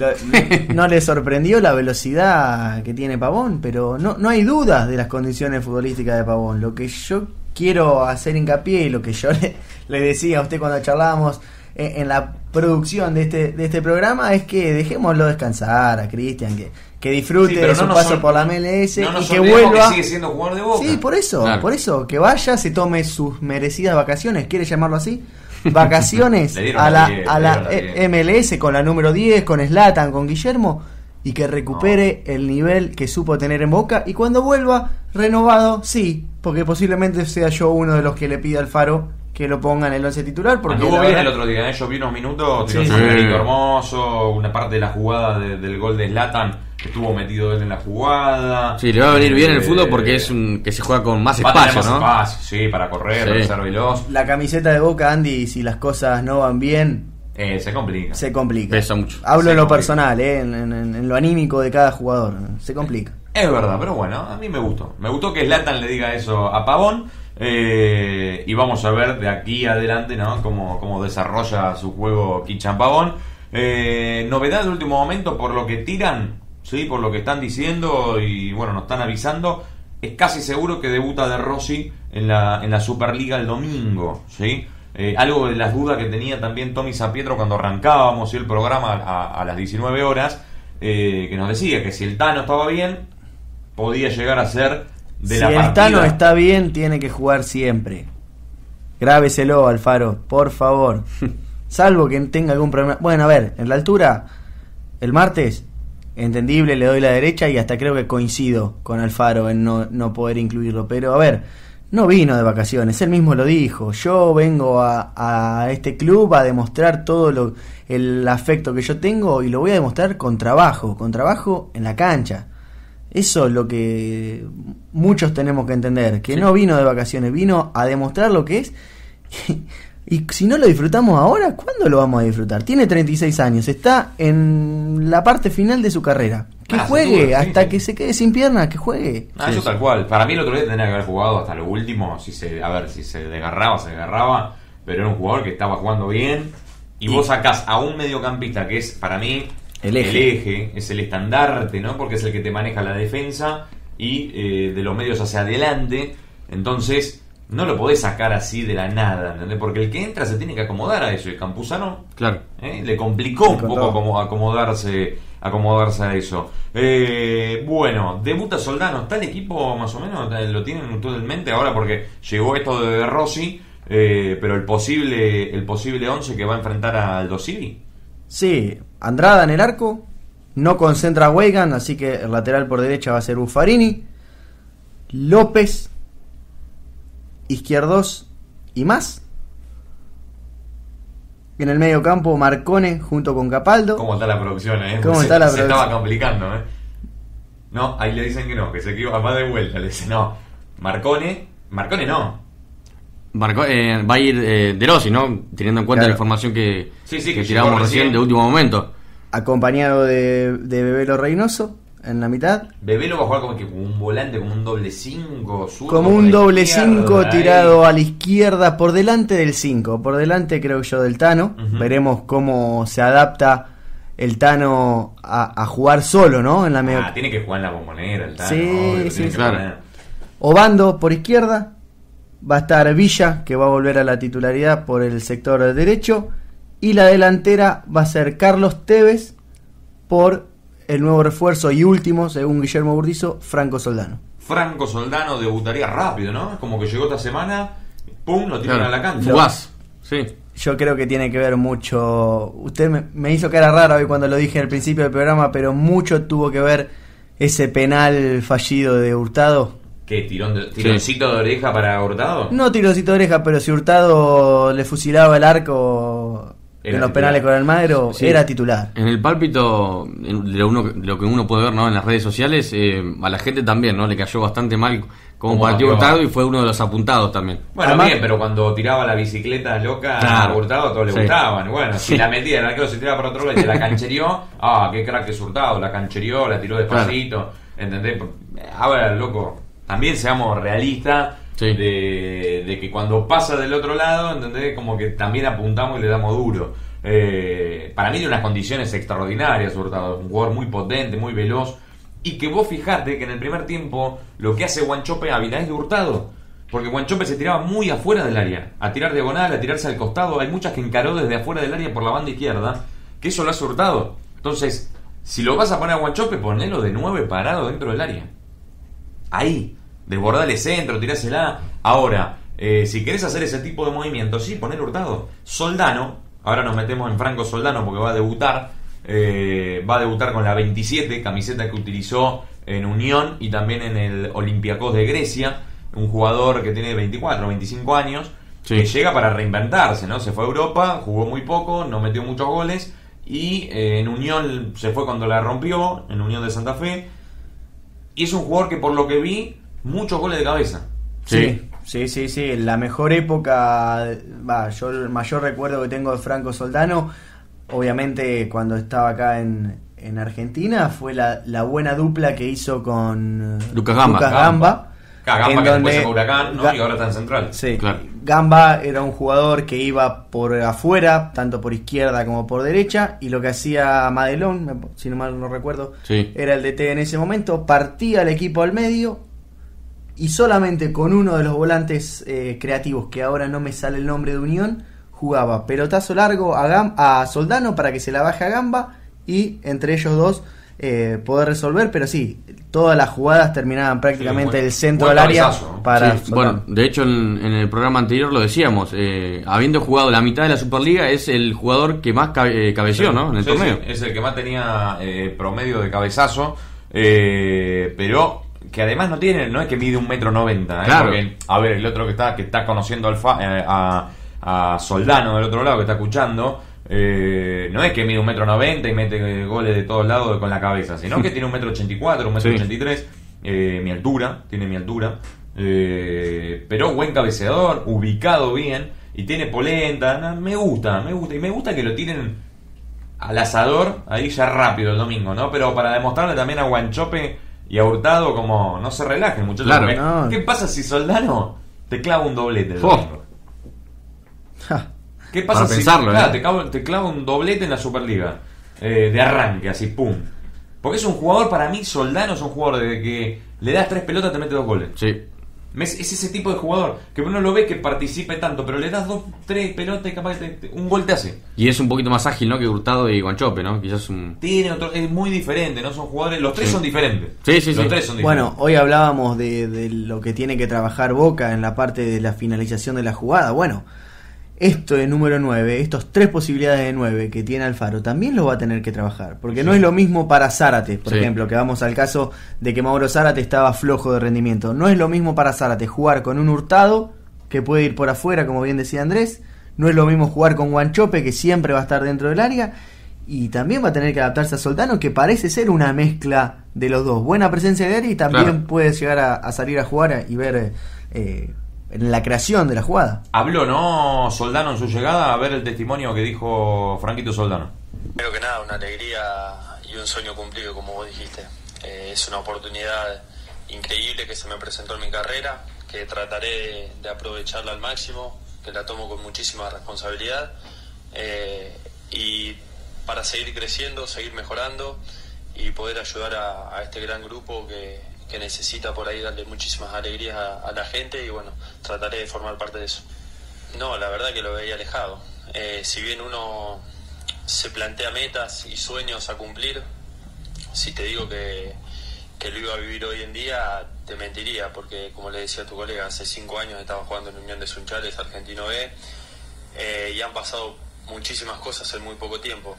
No le sorprendió la velocidad que tiene Pavón, pero no hay dudas de las condiciones futbolísticas de Pavón. Lo que yo quiero hacer hincapié y lo que yo le decía a usted cuando charlábamos en la producción de este programa es que dejémoslo descansar a Cristian, que disfrute de su paso por la MLS y que vuelva. Que sigue siendo jugador de Boca. Sí, por eso, que vaya, se tome sus merecidas vacaciones, ¿quiere llamarlo así? Vacaciones a la MLS con la número 10, con Zlatan, con Guillermo, y que recupere el nivel que supo tener en Boca, y cuando vuelva renovado, sí, porque posiblemente sea yo uno de los que le pida al Faro que lo ponga en el 11 titular, porque anduvo bien el otro día, yo vi unos minutos, tiró un sombrerito hermoso, una parte de la jugada del gol de Zlatan, que estuvo metido él en la jugada. Sí, le va a venir bien el fútbol porque es que se juega con más espacio, ¿no? Espacio, sí, para correr, para ser veloz. La camiseta de Boca, Andy, si las cosas no van bien, se complica. Se complica. Pesa mucho. Hablo en lo personal, en lo anímico de cada jugador. Se complica. Es verdad, pero bueno, a mí me gustó. Me gustó que Zlatan le diga eso a Pavón. Y vamos a ver de aquí adelante, ¿no? Cómo desarrolla su juego Kichan Pavón. Novedad de último momento por lo que tiran, ¿sí? Por lo que están diciendo y bueno, nos están avisando. Es casi seguro que debuta De Rossi en la Superliga el domingo, ¿sí? Algo de las dudas que tenía también Tommy Sapietro cuando arrancábamos el programa a las 19 horas, que nos decía que si el Tano estaba bien, podía llegar a ser de la partida. Si el Tano está bien, tiene que jugar siempre. Grábeselo, Alfaro, por favor. Salvo que tenga algún problema. Bueno, a ver, en la altura, el martes, entendible, le doy la derecha y hasta creo que coincido con Alfaro en no poder incluirlo. Pero a ver, no vino de vacaciones, él mismo lo dijo. Yo vengo a este club a demostrar todo el afecto que yo tengo y lo voy a demostrar con trabajo en la cancha. Eso es lo que muchos tenemos que entender, que no vino de vacaciones, vino a demostrar lo que es. Y si no lo disfrutamos ahora, ¿cuándo lo vamos a disfrutar? Tiene 36 años, está en la parte final de su carrera. Que juegue hasta que se quede sin piernas, que juegue. Eso tal cual. Para mí el otro día tendría que haber jugado hasta lo último. Si se desgarraba. Pero era un jugador que estaba jugando bien. Y vos sacás a un mediocampista que es, para mí, el eje, es el estandarte, ¿no? Porque es el que te maneja la defensa y de los medios hacia adelante. Entonces no lo podés sacar así de la nada, ¿entendés? Porque el que entra se tiene que acomodar a eso. Y Campuzano le complicó un poco como acomodarse a eso. Bueno, debuta Soldano. ¿Está el equipo más o menos? ¿Lo tienen todo en mente ahora? Porque llegó esto de Rossi, pero el posible 11 que va a enfrentar a Aldo Civi. Sí, Andrada en el arco, no concentra a Weigand, así que el lateral por derecha va a ser Buffarini, López, Izquierdos y más. En el medio campo Marcone junto con Capaldo. ¿Cómo está la producción? Se estaba complicando, No, ahí le dicen que no, que se equivoca más de vuelta. Le dicen no, Marcone no. Va a ir De Rossi, ¿no? Teniendo en cuenta la información que tiramos recién de último momento. Acompañado de Bebelo Reynoso en la mitad. Bebelo va a jugar como un volante, como un doble 5. Como un doble 5 tirado a la izquierda, por delante del 5. Por delante, creo yo, del Tano. Uh-huh. Veremos cómo se adapta el Tano a jugar solo, ¿no? En la tiene que jugar en la Bombonera el Tano. Sí, claro. Obando por izquierda. Va a estar Villa, que va a volver a la titularidad por el sector derecho. Y la delantera va a ser Carlos Tevez por el nuevo refuerzo y último, según Guillermo Burdizo, Franco Soldano. Franco Soldano debutaría rápido, ¿no? Es como que llegó esta semana, pum, lo tiran a la cancha. Fugaz, sí. Yo creo que tiene que ver mucho. Usted me hizo cara rara hoy cuando lo dije al principio del programa, pero mucho tuvo que ver ese penal fallido de Hurtado. ¿Qué? ¿Tironcito de oreja para Hurtado? No tironcito de oreja, pero si Hurtado le fusilaba el arco en los penales con Almagro, sí. Era titular. En el pálpito, de lo que uno puede ver, ¿no?, en las redes sociales, a la gente también, ¿no?, le cayó bastante mal como partió Hurtado y fue uno de los apuntados también. Bueno, Además, bien, pero cuando tiraba la bicicleta loca claro, a Hurtado, a todos le gustaban. Bueno, si la metía, el arquero se tiraba por otro lado y se la cancherió, qué crack es Hurtado, la cancherió, la tiró despacito, ¿entendés? A ver, loco, también seamos realistas. Sí. De que cuando pasa del otro lado, ¿entendés? Como que también apuntamos y le damos duro. Para mí de unas condiciones extraordinarias, Hurtado, un jugador muy potente, muy veloz, y que vos fijate que en el primer tiempo lo que hace Wanchope a Vinaes de Hurtado, porque Wanchope se tiraba muy afuera del área, a tirar diagonal, a tirarse al costado, hay muchas que encaró desde afuera del área por la banda izquierda, que eso lo hace Hurtado. Entonces, si lo vas a poner a Wanchope, ponelo de 9 parado dentro del área, ahí, desbordale centro, tirásela. Ahora, si querés hacer ese tipo de movimientos, sí, poner Hurtado. Soldano, ahora nos metemos en Franco Soldano porque va a debutar con la 27, camiseta que utilizó en Unión y también en el Olympiacos de Grecia, un jugador que tiene 24, 25 años, sí, que llega para reinventarse, ¿no? Se fue a Europa, jugó muy poco, no metió muchos goles y en Unión se fue cuando la rompió, en Unión de Santa Fe, y es un jugador que por lo que vi, muchos goles de cabeza. Sí. La mejor época, yo el mayor recuerdo que tengo de Franco Soldano, obviamente cuando estaba acá en Argentina, fue la buena dupla que hizo con Lucas Gamba. Gamba que después donde se fue Huracán, ¿no? Y ahora está en Central. Sí, claro. Gamba era un jugador que iba por afuera, tanto por izquierda como por derecha, y lo que hacía Madelón, si no mal no recuerdo, sí, era el DT en ese momento, partía el equipo al medio y solamente con uno de los volantes creativos, que ahora no me sale el nombre de Unión, jugaba pelotazo largo a Soldano para que se la baje a Gamba y entre ellos dos poder resolver, pero sí, todas las jugadas terminaban prácticamente el centro del área para sí, bueno, de hecho en el programa anterior lo decíamos, habiendo jugado la mitad de la Superliga es el jugador que más cabeció, ¿no?, en el torneo. Sí, es el que más tenía promedio de cabezazo, pero que además no es que mide 1,90 m, claro. Porque, a ver, el otro que está conociendo a Soldano del otro lado, que está escuchando, no es que mide 1,90 m y mete goles de todos lados con la cabeza, sino que tiene 1,84 m, 1,83 m, tiene mi altura, pero buen cabeceador, ubicado bien, y tiene polenta, me gusta, y me gusta que lo tiren al asador ahí ya rápido el domingo, ¿no? Pero para demostrarle también a Wanchope y a Hurtado como no se relajen, muchachos. Claro, no. ¿Qué pasa si Soldano te clava un doblete el domingo? ¿Qué pasa para si pensarlo, te clava un doblete en la Superliga? De arranque, así, pum. Porque es un jugador, para mí, Soldano es un jugador de que le das 3 pelotas te mete 2 goles. Sí. Es ese tipo de jugador que uno lo ve que participe tanto, pero le das 2, 3 pelotas y capaz un gol te hace. Y es un poquito más ágil, ¿no?, que Hurtado y Wanchope, ¿no? Quizás tiene otro, es muy diferente, ¿no? Son jugadores, los tres son diferentes. Sí. Los tres son diferentes. Bueno, hoy hablábamos de lo que tiene que trabajar Boca en la parte de la finalización de la jugada. Bueno, esto de número 9, estos 3 posibilidades de 9 que tiene Alfaro, también lo va a tener que trabajar, porque no es lo mismo para Zárate, por ejemplo, que vamos al caso de que Mauro Zárate estaba flojo de rendimiento. No es lo mismo para Zárate jugar con un Hurtado que puede ir por afuera, como bien decía Andrés. No es lo mismo jugar con Wanchope, que siempre va a estar dentro del área, y también va a tener que adaptarse a Soldano, que parece ser una mezcla de los dos. Buena presencia de área y también puede llegar a salir a jugar y ver en la creación de la jugada. Habló, ¿no?, Soldano en su llegada. A ver el testimonio que dijo Franquito Soldano. Primero que nada, una alegría y un sueño cumplido, como vos dijiste. Es una oportunidad increíble que se me presentó en mi carrera, que trataré de aprovecharla al máximo, que la tomo con muchísima responsabilidad, y para seguir creciendo, seguir mejorando y poder ayudar a este gran grupo que necesita por ahí darle muchísimas alegrías a la gente, y bueno, trataré de formar parte de eso. No, la verdad que lo veía alejado. Si bien uno se plantea metas y sueños a cumplir, Si te digo que lo iba a vivir hoy en día, te mentiría, porque como le decía a tu colega, hace 5 años estaba jugando en Unión de Sunchales, Argentino B, y han pasado muchísimas cosas en muy poco tiempo.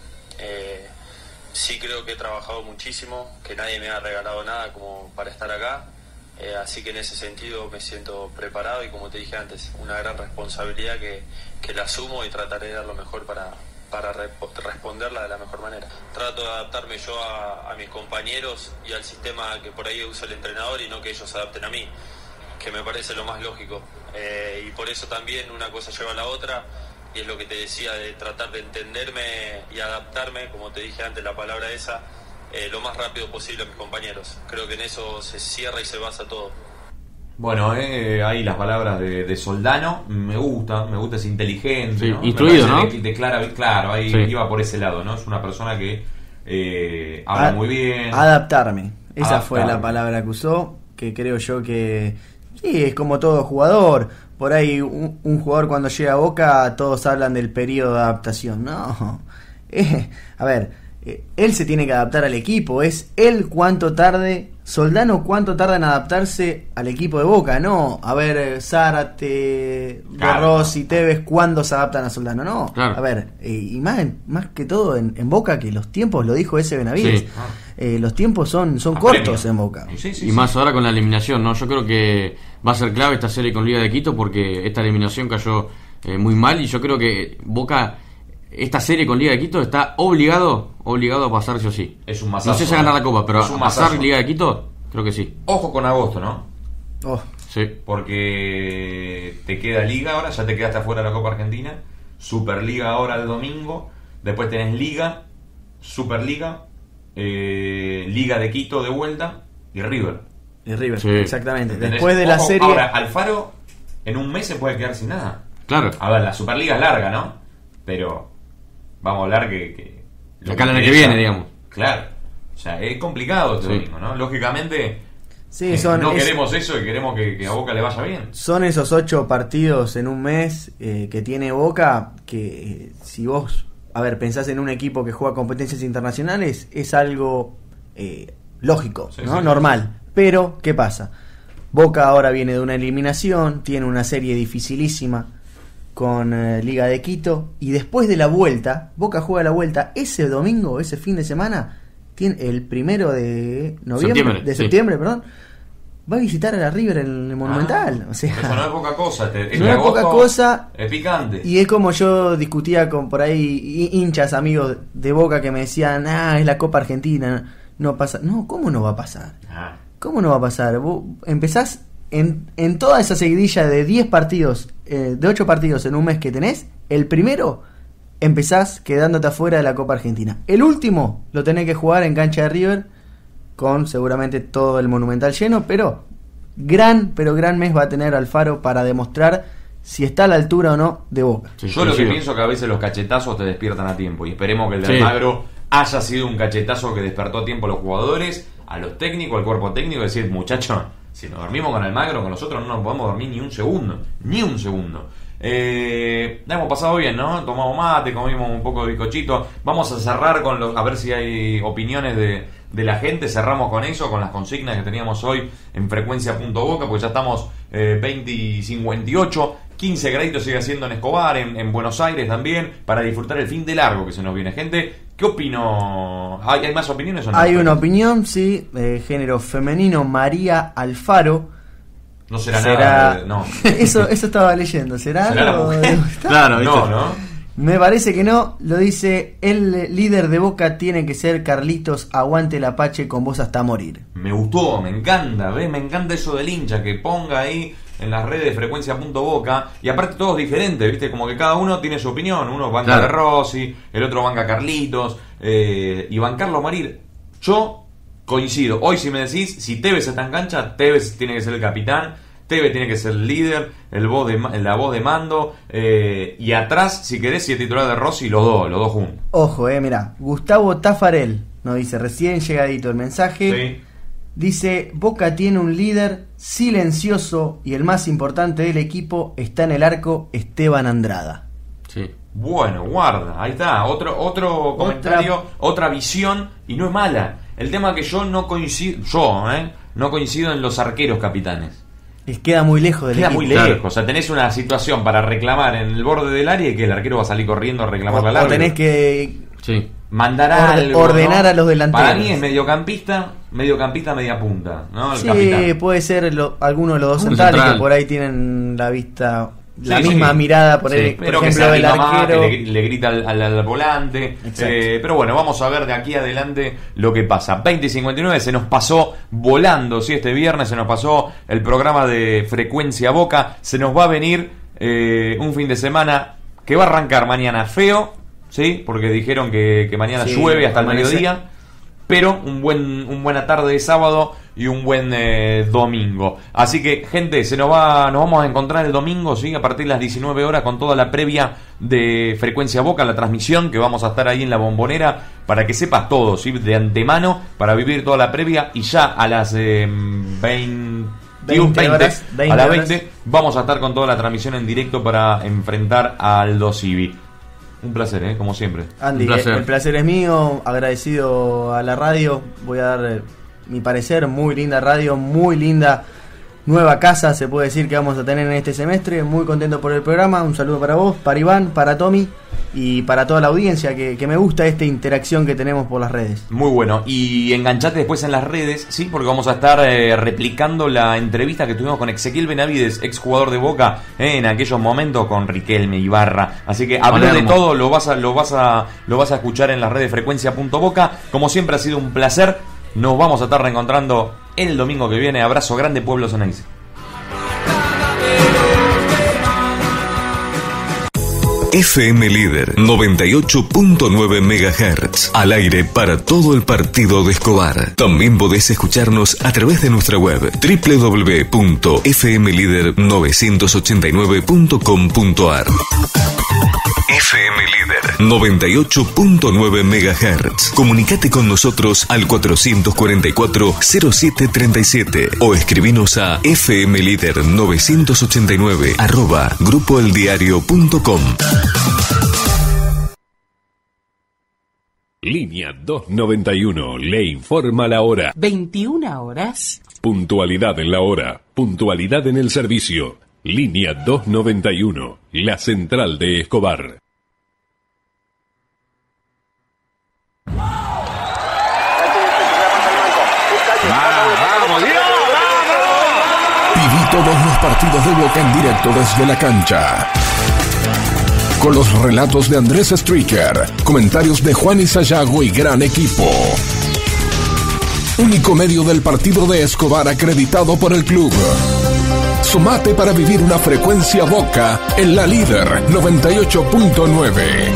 Sí creo que he trabajado muchísimo, que nadie me ha regalado nada como para estar acá, así que en ese sentido me siento preparado y, como te dije antes, una gran responsabilidad que la asumo y trataré de dar lo mejor para responderla de la mejor manera. Trato de adaptarme yo a mis compañeros y al sistema que por ahí usa el entrenador, y no que ellos se adapten a mí, que me parece lo más lógico. Y por eso también una cosa lleva a la otra, y es lo que te decía, de tratar de entenderme y adaptarme, como te dije antes, la palabra esa, lo más rápido posible a mis compañeros. Creo que en eso se cierra y se basa todo. Bueno, ahí las palabras de Soldano, me gusta, es inteligente, sí, ¿no? Instruido, ¿no? Claro, ahí sí. Iba por ese lado, ¿no? Es una persona que habla muy bien. Adaptarme, esa fue Adaptarme. la palabra que usó, que creo yo que sí, es como todo jugador. Por ahí un jugador cuando llega a Boca, todos hablan del periodo de adaptación. No, a ver, él se tiene que adaptar al equipo, es él cuánto tarde... Soldano cuánto tarda en adaptarse al equipo de Boca, no, a ver, Zárate, Claro. De Rossi, Tevez, ¿cuándo se adaptan a Soldano? No, Claro. a ver, y más que todo en Boca, que los tiempos, lo dijo ese Benavides, Sí. los tiempos son cortos en Boca. Y más ahora con la eliminación, ¿no? Yo creo que va a ser clave esta serie con Liga de Quito, porque esta eliminación cayó muy mal, y yo creo que Boca, esta serie con Liga de Quito, está obligado a pasar sí o sí. Es un masazo. No sé si a ganar la Copa, pero Es un a pasar masazo. Liga de Quito, creo que sí. Ojo con agosto, ¿no? Oh, Sí. Porque te queda Liga ahora, ya te quedaste afuera de la Copa Argentina, Superliga ahora el domingo, después tenés Liga, Superliga, Liga de Quito de vuelta y River. y River, Sí. exactamente. ¿Entendés? Después de la Ojo, serie... ahora, Alfaro en un mes se puede quedar sin nada. Claro. A ver, la Superliga es larga, ¿no? Pero vamos a hablar que Acá el año que viene, digamos. Claro. O sea, es complicado este Sí. domingo, ¿no? Lógicamente, Sí, no queremos eso y queremos que a Boca le vaya bien. Son esos 8 partidos en un mes que tiene Boca, que si vos, a ver, pensás en un equipo que juega competencias internacionales, es algo lógico, Sí, ¿no? sí. Normal. Pero, ¿qué pasa? Boca ahora viene de una eliminación, tiene una serie dificilísima con Liga de Quito, y después de la vuelta, Boca juega la vuelta ese domingo, ese fin de semana, tiene el 1 de septiembre, perdón, va a visitar a la River en el Monumental. O sea, Eso no es poca cosa. no es poca cosa. Es picante. Y es como yo discutía con por ahí hinchas amigos de Boca que me decían, es la Copa Argentina, no pasa. No, ¿cómo no va a pasar? Ah, ¿Cómo no va a pasar? Vos empezás en toda esa seguidilla de 10 partidos, de 8 partidos en un mes que tenés, el primero empezás quedándote afuera de la Copa Argentina. El último lo tenés que jugar en cancha de River, con seguramente todo el Monumental lleno, pero gran mes va a tener Alfaro para demostrar si está a la altura o no de Boca. Sí, yo lo que coincido. pienso es que a veces los cachetazos te despiertan a tiempo, y esperemos que el de Sí. Almagro haya sido un cachetazo que despertó a tiempo a los jugadores, a los técnicos, al cuerpo técnico, y decir, muchachos, si nos dormimos con Almagro, con nosotros no nos podemos dormir ni un segundo. La hemos pasado bien, ¿no? Tomamos mate, comimos un poco de bizcochito. Vamos a cerrar con a ver si hay opiniones de la gente. Cerramos con eso, con las consignas que teníamos hoy en frecuencia.boca, porque ya estamos 20 y 58. 15 graditos sigue haciendo en Escobar, en Buenos Aires también, para disfrutar el fin de largo que se nos viene. Gente, ¿qué opino? ¿Hay más opiniones o no? Hay una opinión, sí, género femenino, María Alfaro. No será nada. No. Eso estaba leyendo. ¿Será ¿Será la algo mujer? de Gustavo? Claro, ¿viste? No, ¿no? Me parece que no. Lo dice el líder de Boca, tiene que ser Carlitos, aguante el Apache con vos hasta morir. Me gustó, me encanta, ¿ves? Me encanta eso del hincha, que ponga ahí en las redes de frecuencia.boca, y aparte todos diferentes, ¿viste? Como que cada uno tiene su opinión. Uno banca Claro. de Rossi, el otro banca a Carlitos, y bancarlo a morir. Yo coincido. Hoy, si me decís, si Tevez está en cancha, Tevez tiene que ser el capitán, Tevez tiene que ser el líder, la voz de mando, y atrás, si querés, si es titular de Rossi, los dos juntos. Ojo, mirá. Gustavo Tafarel nos dice, recién llegadito el mensaje. Sí. Dice, Boca tiene un líder silencioso y el más importante del equipo está en el arco, Esteban Andrada. Sí. Bueno, guarda, ahí está, otro comentario, otra visión, y no es mala. El tema que yo no coincido, no coincido en los arqueros capitanes. Les queda muy lejos del Queda equipo. muy lejos. O sea, tenés una situación para reclamar en el borde del área y que el arquero va a salir corriendo a reclamar al O árbitro. tenés que Sí. Mandar algo, ordenar ¿no? a los delanteros. Para mí es mediocampista, media punta, ¿no? El sí, capitán. puede ser alguno de los dos Un centrales central. que por ahí tienen la vista, la Sí, misma sí. mirada por, Sí, por Pero que se ejemplo, del arrima más, arquero. que le grita al volante. Exacto. Pero bueno, vamos a ver de aquí adelante lo que pasa. 20:59, se nos pasó volando, ¿sí? Este viernes se nos pasó el programa de Frecuencia Boca. Se nos va a venir un fin de semana que va a arrancar mañana feo, ¿sí? Porque dijeron que mañana Sí, llueve hasta el amanece. mediodía. Pero un buena tarde de sábado y un buen domingo. Así que, gente, nos vamos a encontrar el domingo, ¿sí? A partir de las 19 horas con toda la previa de Frecuencia Boca, la transmisión, que vamos a estar ahí en la Bombonera, para que sepas todo, ¿sí? De antemano, para vivir toda la previa, y ya a las 20 horas, a las 20 vamos a estar con toda la transmisión en directo para enfrentar al Aldo Civi. Un placer, como siempre. Andy, Un placer. el placer es mío, agradecido a la radio. Voy a dar mi parecer, muy linda radio, muy linda nueva casa, se puede decir, que vamos a tener en este semestre. Muy contento por el programa. Un saludo para vos, para Iván, para Tommy y para toda la audiencia, que me gusta esta interacción que tenemos por las redes. Muy bueno, y enganchate después en las redes, ¿sí? Porque vamos a estar replicando la entrevista que tuvimos con Ezequiel Benavides, exjugador de Boca, en aquellos momentos con Riquelme, Ibarra. Así que habló de todo, lo vas a escuchar en las redes frecuencia.boca. Como siempre ha sido un placer. Nos vamos a estar reencontrando el domingo que viene. Abrazo grande, Pueblo Ceneice. FM Líder 98.9 MHz. Al aire para todo el partido de Escobar. También podés escucharnos a través de nuestra web www.fmlider989.com.ar. FM Líder 98.9 MHz. Comunicate con nosotros al 444-0737 o escribinos a fmlider989@grupoeldiario.com. Línea 291 le informa la hora. 21 horas. Puntualidad en la hora. Puntualidad en el servicio. Línea 291, la central de Escobar. Viví todos los partidos de Boca en directo desde la cancha. Con los relatos de Andrés Stricker, comentarios de Juan Isayago y gran equipo. Único medio del partido de Escobar acreditado por el club. Sumate para vivir una frecuencia Boca en la Líder 98.9.